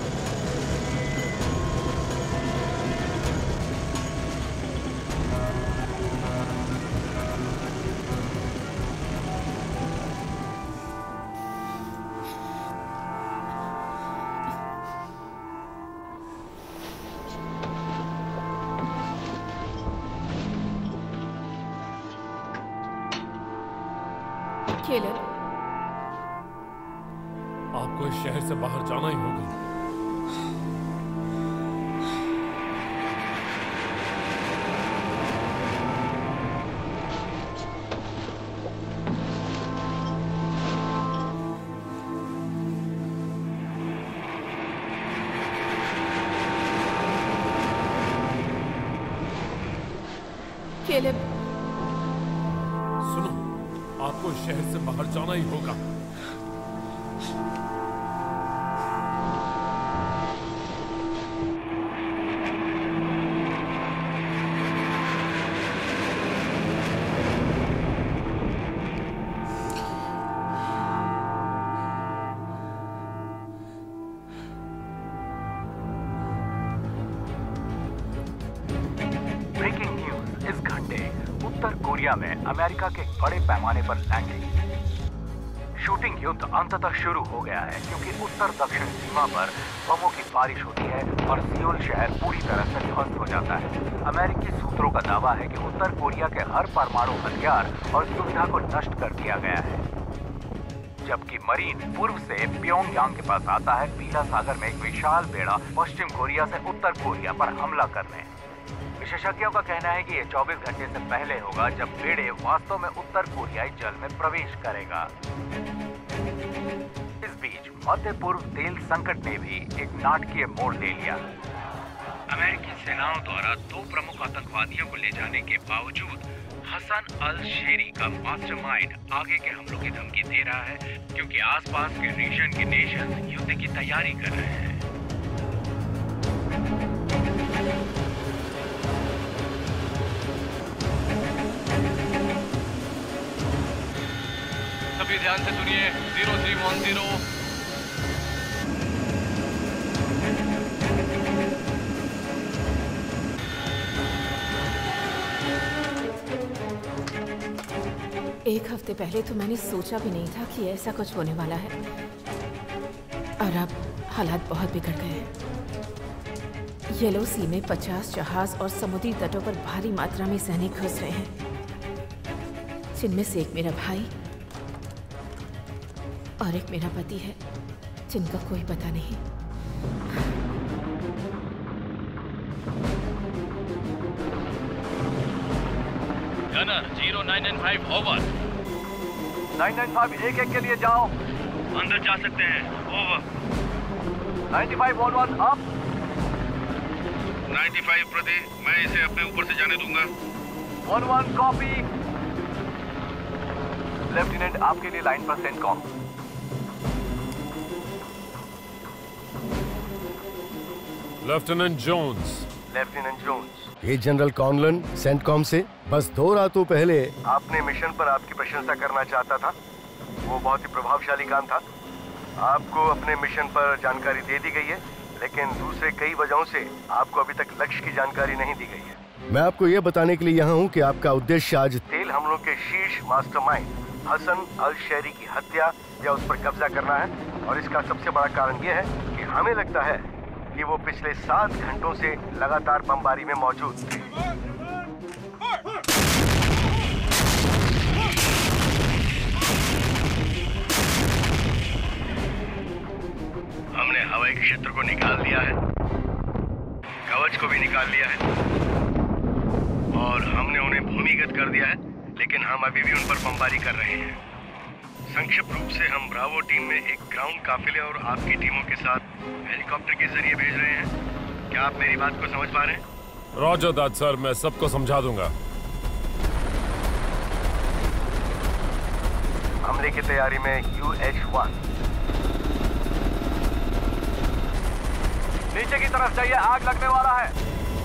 केलेब, आपको इस शहर से बाहर जाना ही होगा। केलेब, सुनो, आपको इस शहर से बाहर जाना ही होगा। उत्तर कोरिया में अमेरिका के बड़े पैमाने पर लैंडिंग। शूटिंग युद्ध अंततः शुरू हो गया है क्योंकि उत्तर दक्षिण सीमा पर बमों की बारिश होती है और सियोल शहर पूरी तरह से ध्वस्त हो जाता है। अमेरिकी सूत्रों का दावा है कि उत्तर कोरिया के हर परमाणु हथियार और सुविधा को नष्ट कर दिया गया है, जबकि मरीन पूर्व से प्योंगयांग के पास आता है पीला सागर में एक विशाल बेड़ा पश्चिम कोरिया से उत्तर कोरिया पर हमला करने। विशेषज्ञों का कहना है कि ये 24 घंटे से पहले होगा जब बेड़े वास्तव में उत्तर कोरियाई जल में प्रवेश करेगा। इस बीच मध्य पूर्व तेल संकट ने भी एक नाटकीय मोड़ ले लिया। अमेरिकी सेनाओं द्वारा 2 प्रमुख आतंकवादियों को ले जाने के बावजूद हसन अल शेरी का मास्टरमाइंड आगे के हमलों की धमकी दे रहा है क्योंकि आसपास के रीजन के नेशन युद्ध की तैयारी कर रहे हैं। सभी ध्यान से सुनिए। 0310 एक हफ्ते पहले तो मैंने सोचा भी नहीं था कि ऐसा कुछ होने वाला है और अब हालात बहुत बिगड़ गए हैं। येलो सी में 50 जहाज और समुद्री तटों पर भारी मात्रा में सैनिक घुस रहे हैं, जिनमें से एक मेरा भाई और एक मेरा पति है जिनका कोई पता नहीं। Gunner 0995 over. 995 1-1 के लिए जाओ। अंदर जा सकते हैं। ओवर। 95 11 अप। 95 प्रति, मैं इसे अपने ऊपर से जाने दूंगा। 11 कॉपी। लेफ्टिनेंट आपके लिए लाइन पर Centcom. Lieutenant Jones. Lieutenant Jones. ये जनरल कॉनलन सेंटकॉम से बस 2 रातों पहले आपने मिशन पर आपकी प्रशंसा करना चाहता था। वो बहुत ही प्रभावशाली काम था। आपको अपने मिशन पर जानकारी दे दी गई है, लेकिन दूसरे कई वजहों से आपको अभी तक लक्ष्य की जानकारी नहीं दी गई है। मैं आपको ये बताने के लिए यहाँ हूँ कि आपका उद्देश्य आज तेल हमलों के शीर्ष मास्टरमाइंड हसन अल शेरी की हत्या या उस पर कब्जा करना है, और इसका सबसे बड़ा कारण ये है कि हमें लगता है कि वो पिछले 7 घंटों से लगातार बमबारी में मौजूद थे। हमने हवाई क्षेत्र को निकाल लिया है, कवच को भी निकाल लिया है, और हमने उन्हें भूमिगत कर दिया है, लेकिन हम अभी भी उन पर बमबारी कर रहे हैं। संक्षिप्त रूप से हम ब्रावो टीम में एक ग्राउंड काफिले और आपकी टीमों के साथ हेलीकॉप्टर के जरिए भेज रहे हैं। क्या आप मेरी बात को समझ पा रहे हैं? रॉजर दैट सर, मैं सबको समझा दूंगा। हमले की तैयारी में UH-1। नीचे की तरफ जाइए, आग लगने वाला है।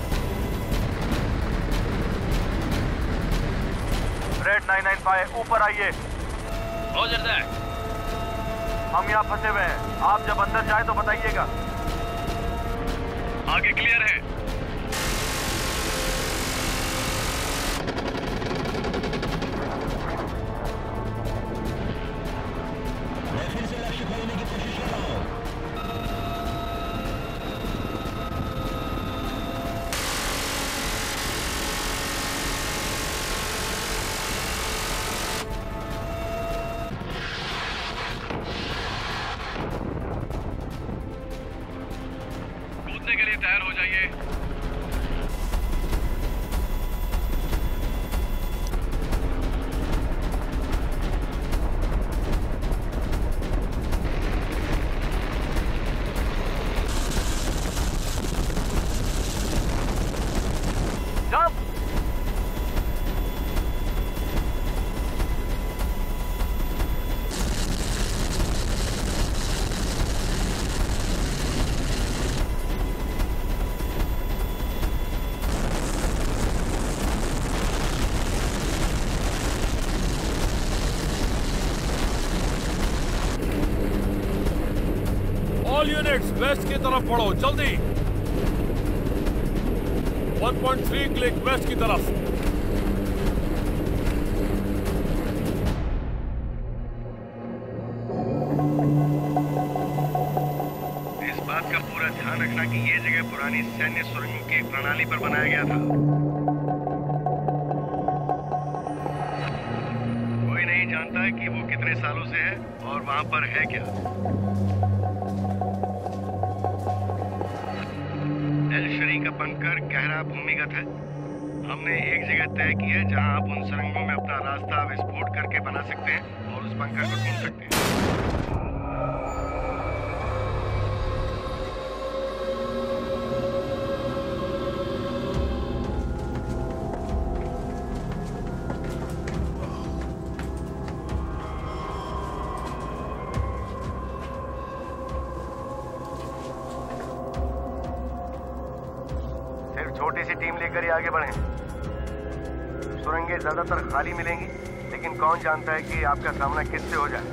रेड 995 ऊपर आइए। Roger that. हम यहाँ फंसे हुए हैं, आप जब अंदर जाए तो बताइएगा। आगे क्लियर है। मैं फिर से लक्ष्य खोलने की कोशिश कर रहा हूँ। कूदने के लिए तैयार हो जाइए। ऑल यूनिट्स वेस्ट की तरफ बढ़ो, जल्दी। 1.3 क्लिक वेस्ट की तरफ। कि ये जगह पुरानी सैन्य सुरंगों की एक प्रणाली पर बनाया गया था। कोई नहीं जानता है कि वो कितने सालों से है और वहां पर है क्या। एल शरी का बंकर गहरा भूमिगत है। हमने एक जगह तय की है जहां आप उन सुरंगों में अपना रास्ता विस्फोट करके बना सकते हैं और उस बंकर को ढूंढ सकते हैं। सिर्फ छोटी सी टीम लेकर ही आगे बढ़ें। सुरंगें ज्यादातर खाली मिलेंगी, लेकिन कौन जानता है कि आपका सामना किससे हो जाए।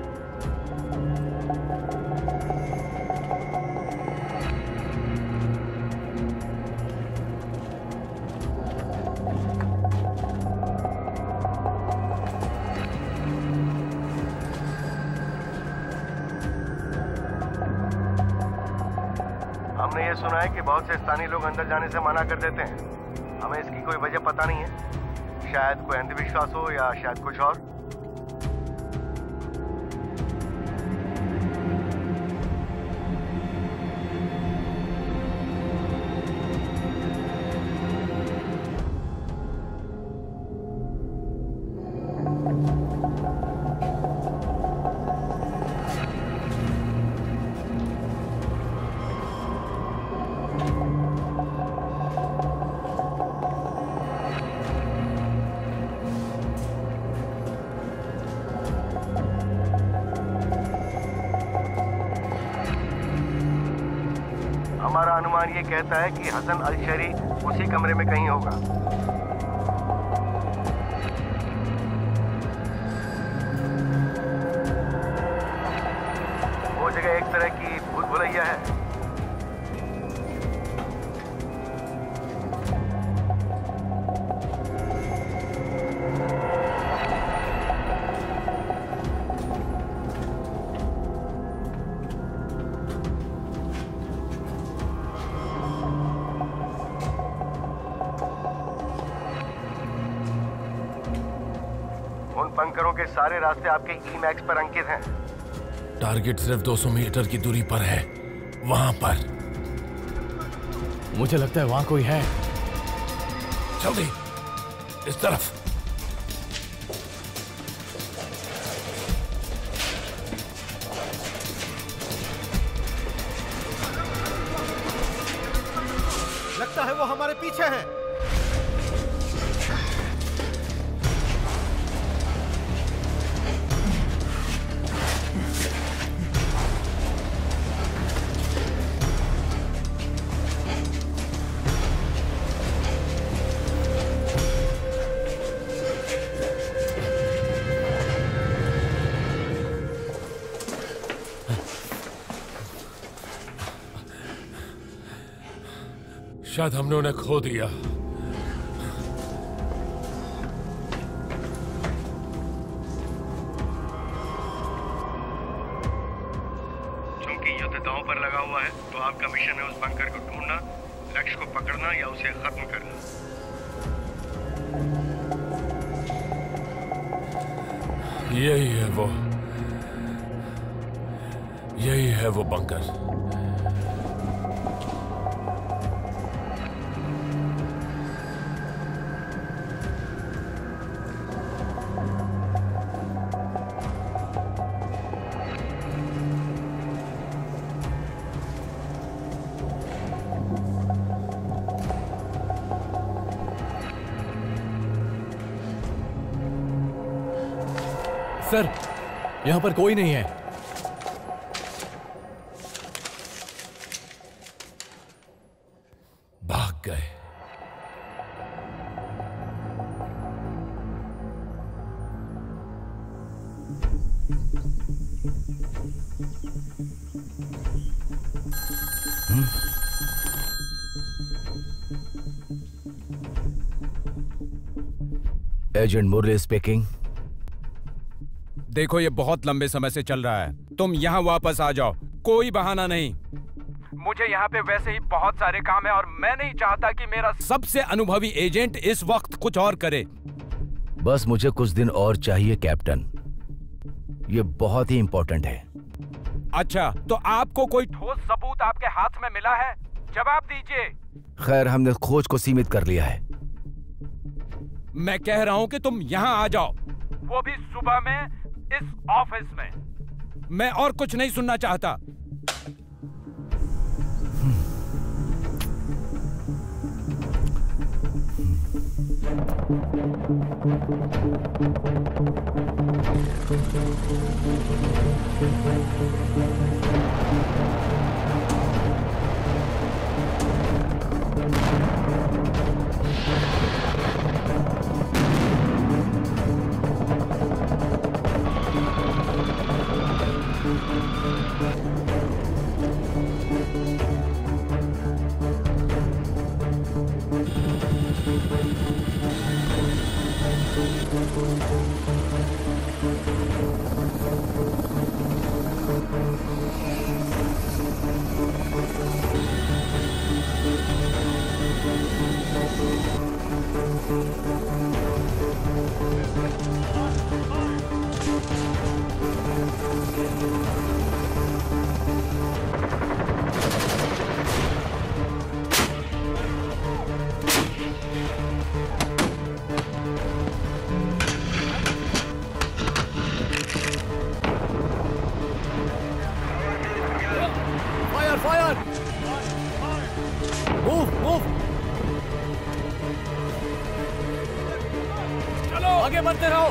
हमने ये सुना है कि बहुत से स्थानीय लोग अंदर जाने से मना कर देते हैं। हमें इसकी कोई वजह पता नहीं है। शायद कोई अंधविश्वास हो या शायद कुछ और। हमारा अनुमान ये कहता है कि हसन अल शरी उसी कमरे में कहीं होगा। वो जगह एक तरह की भूल भुलैया है। बंकरों के सारे रास्ते आपके ई-मैक्स पर अंकित हैं। टारगेट सिर्फ 200 मीटर की दूरी पर है, वहां पर। मुझे लगता है वहां कोई है। जल्दी इस तरफ। लगता है वो हमारे पीछे है। शायद हमने उन्हें खो दिया। चूंकि युद्ध दांव पर लगा हुआ है, तो आपका मिशन है उस बंकर को ढूंढना, लक्ष्य को पकड़ना या उसे खत्म करना। यही है वो बंकर। सर, यहाँ पर कोई नहीं है। भाग गए। Agent Murali speaking. देखो ये बहुत लंबे समय से चल रहा है, तुम यहाँ वापस आ जाओ, कोई बहाना नहीं। मुझे यहाँ पे वैसे ही बहुत सारे काम है और मैं नहीं चाहता कि मेरा सबसे अनुभवी एजेंट इस वक्त कुछ और करे। बस मुझे कुछ दिन और चाहिए कैप्टन, ये बहुत ही इंपॉर्टेंट है। अच्छा, तो आपको कोई ठोस सबूत आपके हाथ में मिला है? जवाब दीजिए। खैर, हमने खोज को सीमित कर लिया है। मैं कह रहा हूं कि तुम यहाँ आ जाओ, वो भी सुबह में इस ऑफिस में। मैं और कुछ नहीं सुनना चाहता। आगे बढ़ते रहो।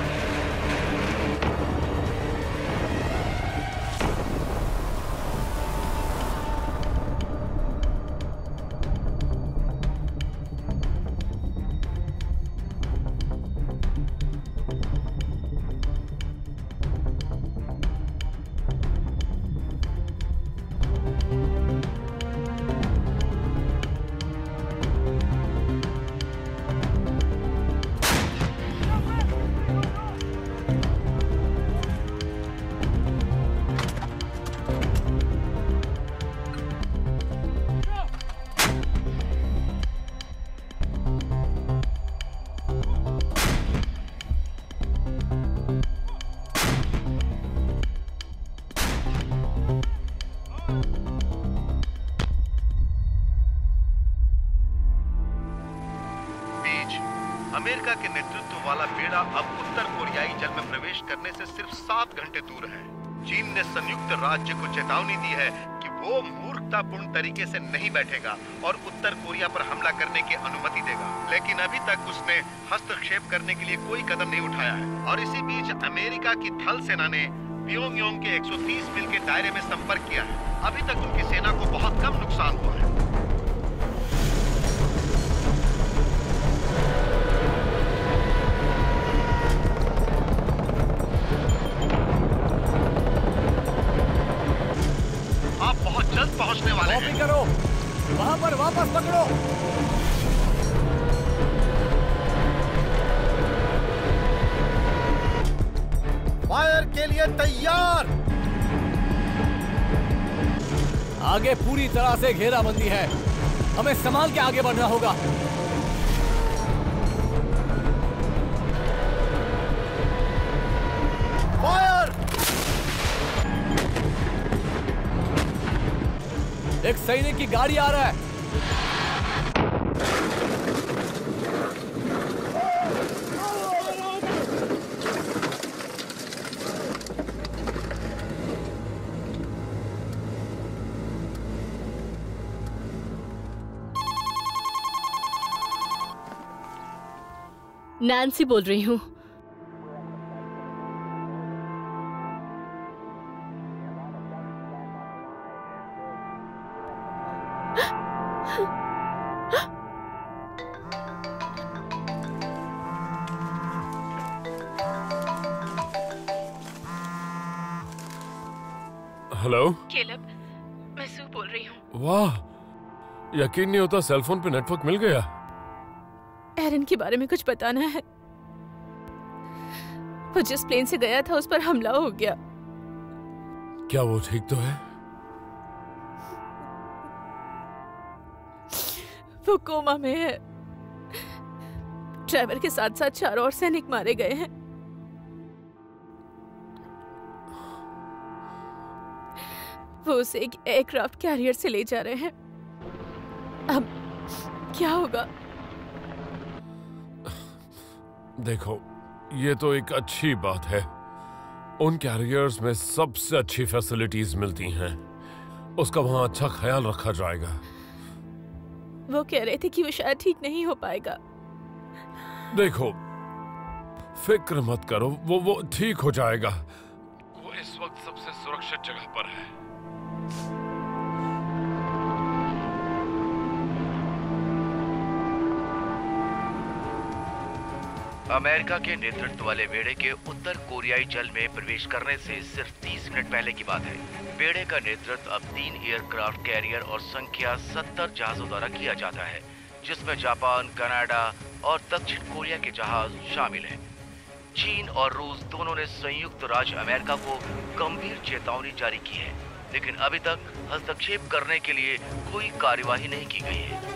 अमेरिका के नेतृत्व वाला बेड़ा अब उत्तर कोरियाई जल में प्रवेश करने से सिर्फ 7 घंटे दूर है। चीन ने संयुक्त राज्य को चेतावनी दी है कि वो मूर्खतापूर्ण तरीके से नहीं बैठेगा और उत्तर कोरिया पर हमला करने की अनुमति देगा, लेकिन अभी तक उसने हस्तक्षेप करने के लिए कोई कदम नहीं उठाया है। और इसी बीच अमेरिका की थल सेना ने प्योंगयांग के 130 मील के दायरे में संपर्क किया है। अभी तक उनकी सेना को बहुत कम नुकसान हुआ है। जल्द पहुंचने वाले हैं। कॉपी करो, वहां पर वापस पकड़ो। फायर के लिए तैयार। आगे पूरी तरह से घेराबंदी है, हमें संभाल के आगे बढ़ना होगा। फायर! एक सैनिक की गाड़ी आ रहा है। नैन्सी बोल रही हूँ। हेलो केलब, मैं सू बोल रही हूँ। वाह, यकीन नहीं होता सेलफोन पे नेटवर्क मिल गया। एरन के बारे में कुछ बताना है। वो जिस प्लेन से गया था उस पर हमला हो गया। क्या वो ठीक तो है? वो कोमा में है। ड्राइवर के साथ साथ 4 और सैनिक मारे गए हैं। वो उसे एक एयरक्राफ्ट कैरियर से ले जा रहे हैं। अब क्या होगा? देखो, ये तो एक अच्छी बात है। उन कैरियर्स में सबसे अच्छी फैसिलिटीज मिलती हैं। उसका वहां अच्छा ख्याल रखा जाएगा। वो कह रहे थे कि वो शायद ठीक नहीं हो पाएगा। देखो, फिक्र मत करो, वो ठीक हो जाएगा। वो इस वक्त सबसे सुरक्षित जगह पर है। अमेरिका के नेतृत्व वाले बेड़े के उत्तर कोरियाई जल में प्रवेश करने से सिर्फ 30 मिनट पहले की बात है। बेड़े का नेतृत्व अब 3 एयरक्राफ्ट कैरियर और संख्या 70 जहाजों द्वारा किया जाता है, जिसमें जापान, कनाडा और दक्षिण कोरिया के जहाज शामिल हैं। चीन और रूस दोनों ने संयुक्त राज्य अमेरिका को गंभीर चेतावनी जारी की है, लेकिन अभी तक हस्तक्षेप करने के लिए कोई कार्यवाही नहीं की गई है।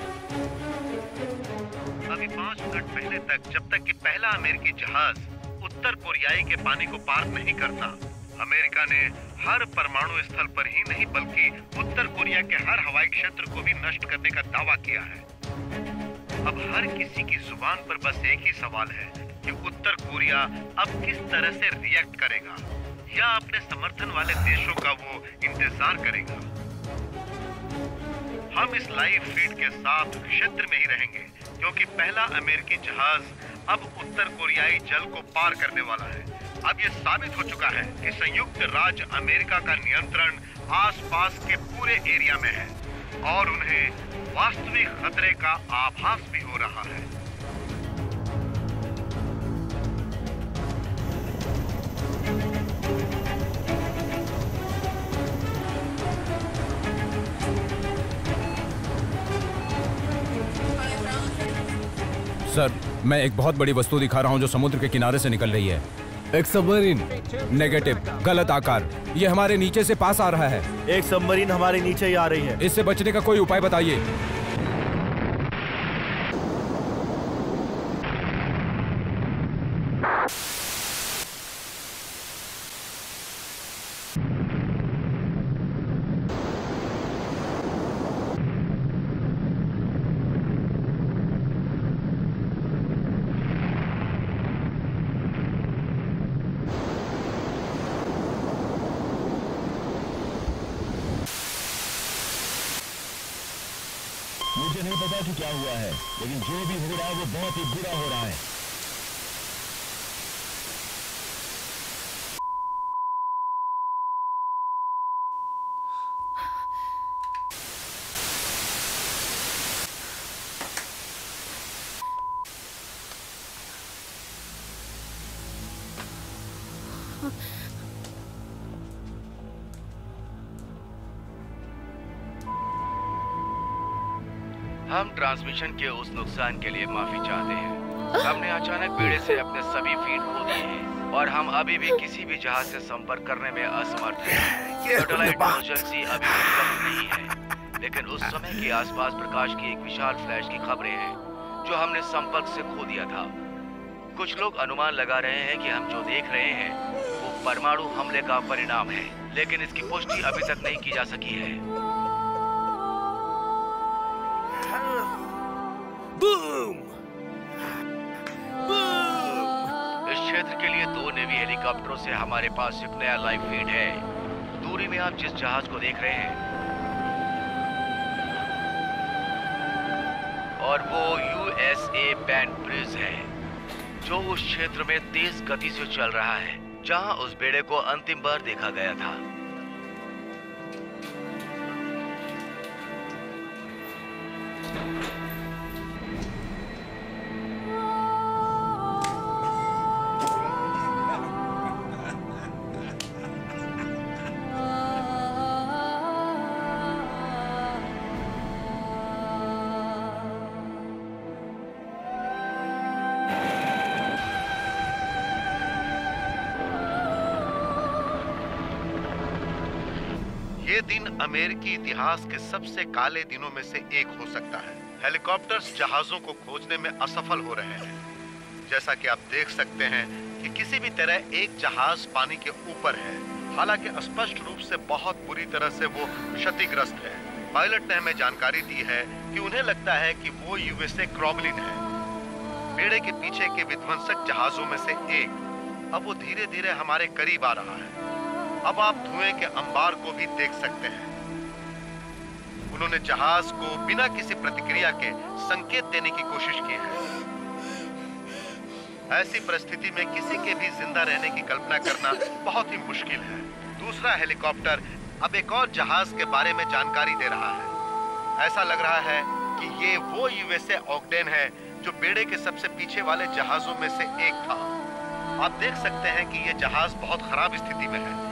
अभी 5 मिनट पहले तक, जब तक कि पहला अमेरिकी जहाज उत्तर कोरियाई के पानी को पार नहीं करता, अमेरिका ने हर परमाणु स्थल पर ही नहीं बल्कि उत्तर कोरिया के हर हवाई क्षेत्र को भी नष्ट करने का दावा किया है। अब हर किसी की जुबान पर बस एक ही सवाल है कि उत्तर कोरिया अब किस तरह से रिएक्ट करेगा, या अपने समर्थन वाले देशों का वो इंतजार करेगा। हम इस लाइव फीड के साथ क्षेत्र में ही रहेंगे, क्योंकि पहला अमेरिकी जहाज अब उत्तर कोरियाई जल को पार करने वाला है। अब ये साबित हो चुका है कि संयुक्त राज्य अमेरिका का नियंत्रण आसपास के पूरे एरिया में है और उन्हें वास्तविक खतरे का आभास भी हो रहा है। सर, मैं एक बहुत बड़ी वस्तु दिखा रहा हूं जो समुद्र के किनारे से निकल रही है। एक सबमरीन। नेगेटिव, गलत आकार। ये हमारे नीचे से पास आ रहा है। एक सबमरीन हमारे नीचे ही आ रही है। इससे बचने का कोई उपाय बताइए। मुझे नहीं पता कि क्या हुआ है, लेकिन जो भी हो रहा है वो बहुत ही बुरा हो रहा है। हम ट्रांसमिशन के उस नुकसान के लिए माफी चाहते हैं। हमने अचानक बेड़े से अपने सभी फीड खो दिए हैं और हम अभी भी किसी भी जहाज से संपर्क करने में असमर्थ हैं। सैटेलाइट इमरजेंसी अभी भी उपलब्ध नहीं है, लेकिन उस समय के आसपास प्रकाश की एक विशाल फ्लैश की खबरें हैं जो हमने संपर्क से खो दिया था। कुछ लोग अनुमान लगा रहे हैं कि हम जो देख रहे हैं वो परमाणु हमले का परिणाम है, लेकिन इसकी पुष्टि अभी तक नहीं की जा सकी है। बूम! इस क्षेत्र के लिए 2 नेवी हेलीकॉप्टरों से हमारे पास एक नया लाइव फीड है। दूरी में आप जिस जहाज को देख रहे हैं और वो USA बैंड ब्रिज है, जो उस क्षेत्र में तेज गति से चल रहा है जहां उस बेड़े को अंतिम बार देखा गया था। ये दिन अमेरिकी इतिहास के सबसे काले दिनों में से एक हो सकता है, हेलीकॉप्टर्स जहाजों को खोजने में असफल हो रहे हैं। जैसा कि आप देख सकते हैं कि किसी भी तरह एक जहाज पानी के ऊपर है, हालांकि स्पष्ट रूप से बहुत बुरी तरह से वो क्षतिग्रस्त है। पायलट ने हमें जानकारी दी है कि उन्हें लगता है कि वो यूएसए क्रॉबलिन है, बेड़े के पीछे के विध्वंसक जहाजों में से एक। अब वो धीरे धीरे हमारे करीब आ रहा है। अब आप धुएं के अंबार को भी देख सकते हैं। उन्होंने जहाज को बिना किसी प्रतिक्रिया के संकेत देने की कोशिश की है। ऐसी परिस्थिति में किसी के भी जिंदा रहने की कल्पना करना बहुत ही मुश्किल है। दूसरा हेलीकॉप्टर अब एक और जहाज के बारे में जानकारी दे रहा है। ऐसा लग रहा है कि ये वो यूएसए ऑगडेन है जो बेड़े के सबसे पीछे वाले जहाजों में से एक था। आप देख सकते हैं कि ये जहाज बहुत खराब स्थिति में है।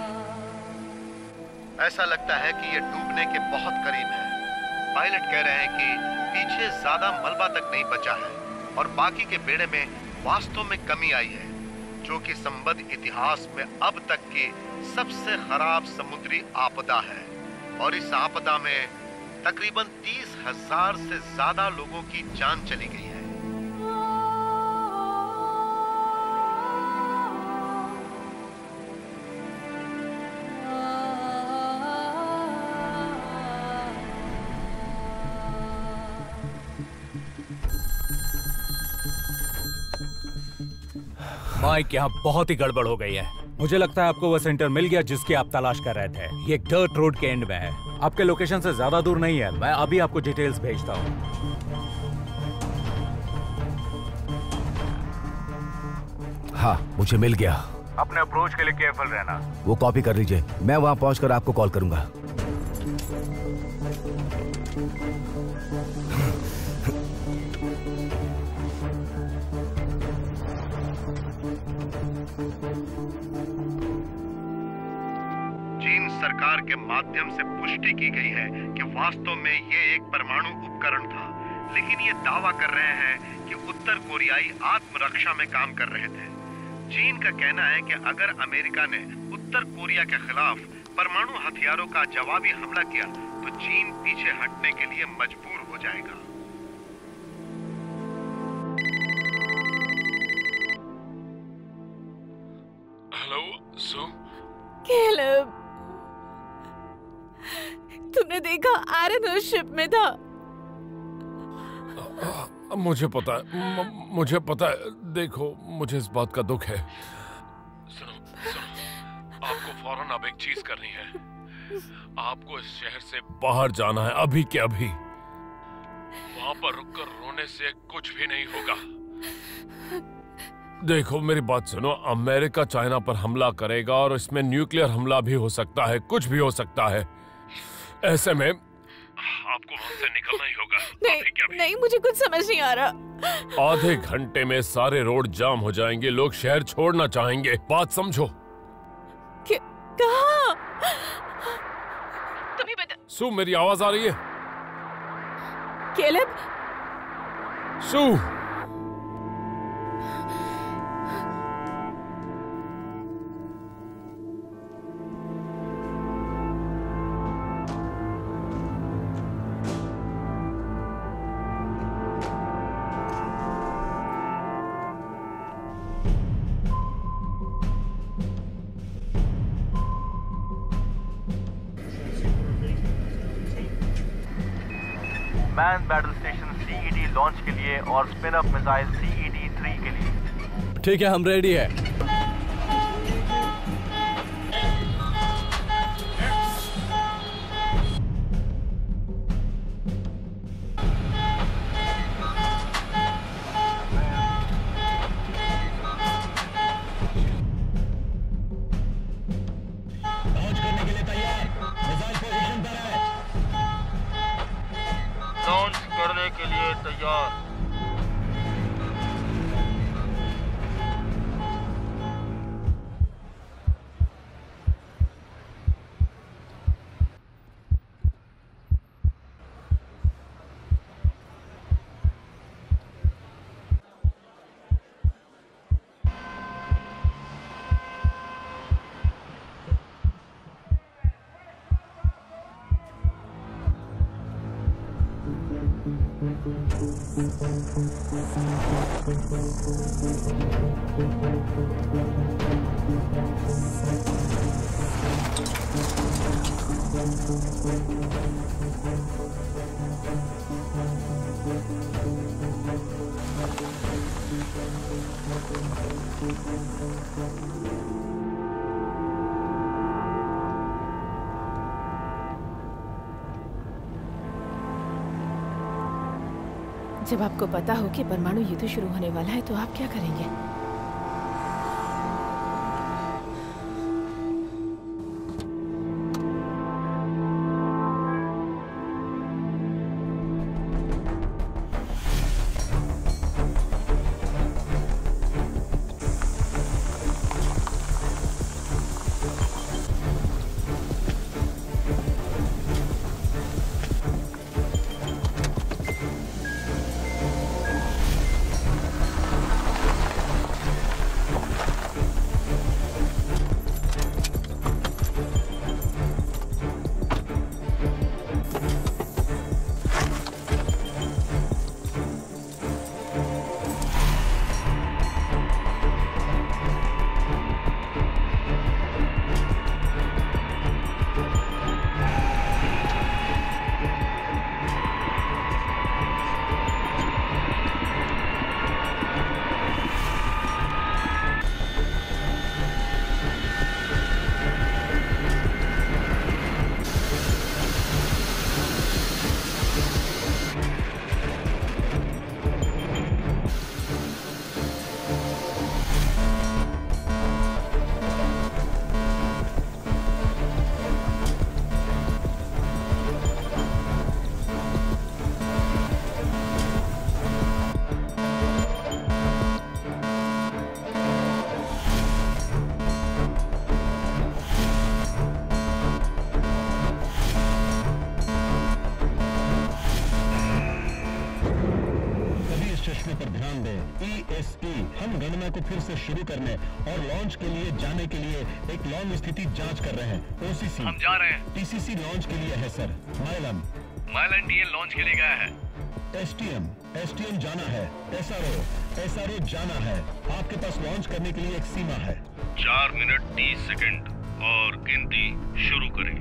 ऐसा लगता है कि ये डूबने के बहुत करीब है। पायलट कह रहे हैं कि पीछे ज्यादा मलबा तक नहीं बचा है और बाकी के बेड़े में वास्तव में कमी आई है, जो कि संबद्ध इतिहास में अब तक की सबसे खराब समुद्री आपदा है। और इस आपदा में तकरीबन 30,000 से ज्यादा लोगों की जान चली गई है। माइक, यहाँ बहुत ही गड़बड़ हो गई है। मुझे लगता है आपको वो सेंटर मिल गया जिसकी आप तलाश कर रहे थे। ये डर्ट रोड के एंड में है, आपके लोकेशन से ज्यादा दूर नहीं है। मैं अभी आपको डिटेल्स भेजता हूँ। हाँ, मुझे मिल गया। अपने अप्रोच के लिए केयरफुल रहना। वो कॉपी कर लीजिए, मैं वहां पहुंचकर आपको कॉल करूंगा। चीन सरकार के माध्यम से पुष्टि की गई है कि वास्तव में ये एक परमाणु उपकरण था, लेकिन ये दावा कर रहे हैं कि उत्तर कोरियाई आत्मरक्षा में काम कर रहे थे। चीन का कहना है कि अगर अमेरिका ने उत्तर कोरिया के खिलाफ परमाणु हथियारों का जवाबी हमला किया तो चीन पीछे हटने के लिए मजबूर हो जाएगा। हेलो सू। कैलब, तुमने देखा एरन उस शिप में था। मुझे पता है, मुझे पता है। देखो, मुझे इस बात का दुख है। सुनो, आपको फौरन अब एक चीज करनी है। आपको इस शहर से बाहर जाना है, अभी के अभी। वहां पर रुककर रोने से कुछ भी नहीं होगा। देखो, मेरी बात सुनो। अमेरिका चाइना पर हमला करेगा और इसमें न्यूक्लियर हमला भी हो सकता है, कुछ भी हो सकता है। ऐसे में आपको वहां से निकलना ही होगा। नहीं, मुझे कुछ समझ नहीं आ रहा। आधे घंटे में सारे रोड जाम हो जाएंगे, लोग शहर छोड़ना चाहेंगे। बात समझो। कहाँ? तुम्हें पता? सू, मेरी आवाज आ रही है? कैलब? सू, man battle station CED launch के लिए और स्पिन अप मिसाइल CED-3 के लिए। ठीक है, हम रेडी है। लॉन्च करने के लिए तैयार। जब आपको पता हो कि परमाणु युद्ध शुरू होने वाला है तो आप क्या करेंगे? शुरू करने और लॉन्च के लिए जाने के लिए एक लॉन्ग स्थिति जांच कर रहे हैं। ओसीसी हम जा रहे हैं। टीसीसी लॉन्च के लिए है सर। माइलन डीएल लॉन्च के लिए गया है। एसटीएम जाना है। एसआरओ जाना है। आपके पास लॉन्च करने के लिए एक सीमा है। 4 मिनट 30 सेकंड और गिनती शुरू करें।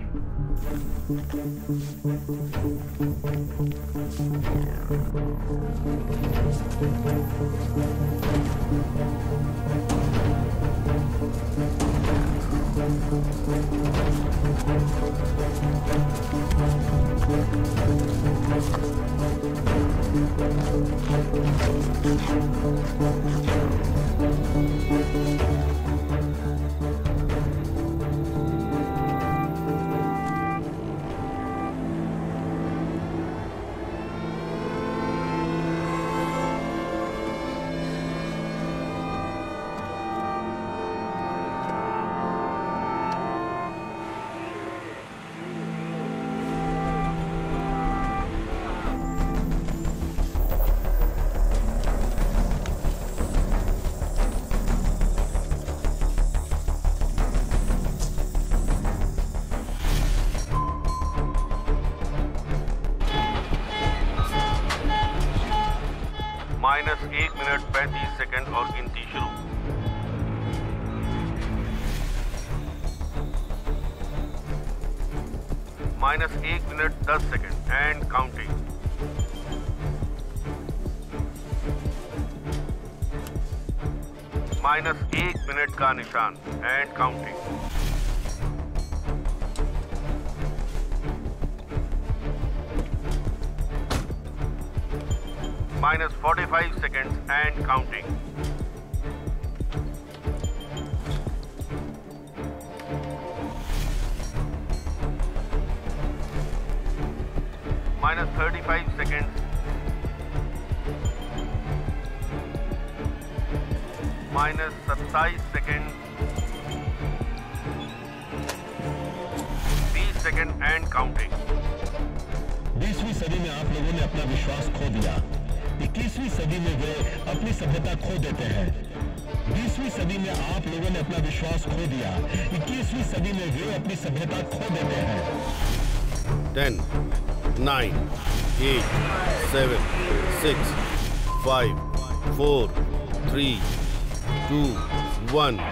-1 मिनट 35 सेकंड और गिनती शुरू। -1 minute 10 second and counting. -1 minute का निशान and counting. -45 seconds and counting. -35 seconds. -27 seconds. 20 seconds and counting. 20वीं सदी में आप लोगों ने अपना विश्वास खो दिया। 21वीं सदी में वे अपनी सभ्यता खो देते हैं। 20वीं सदी में आप लोगों ने अपना विश्वास खो दिया। 21वीं सदी में वे अपनी सभ्यता खो देते हैं। 10, 9, 8, 7, 6, 5, 4, 3, 2, 1.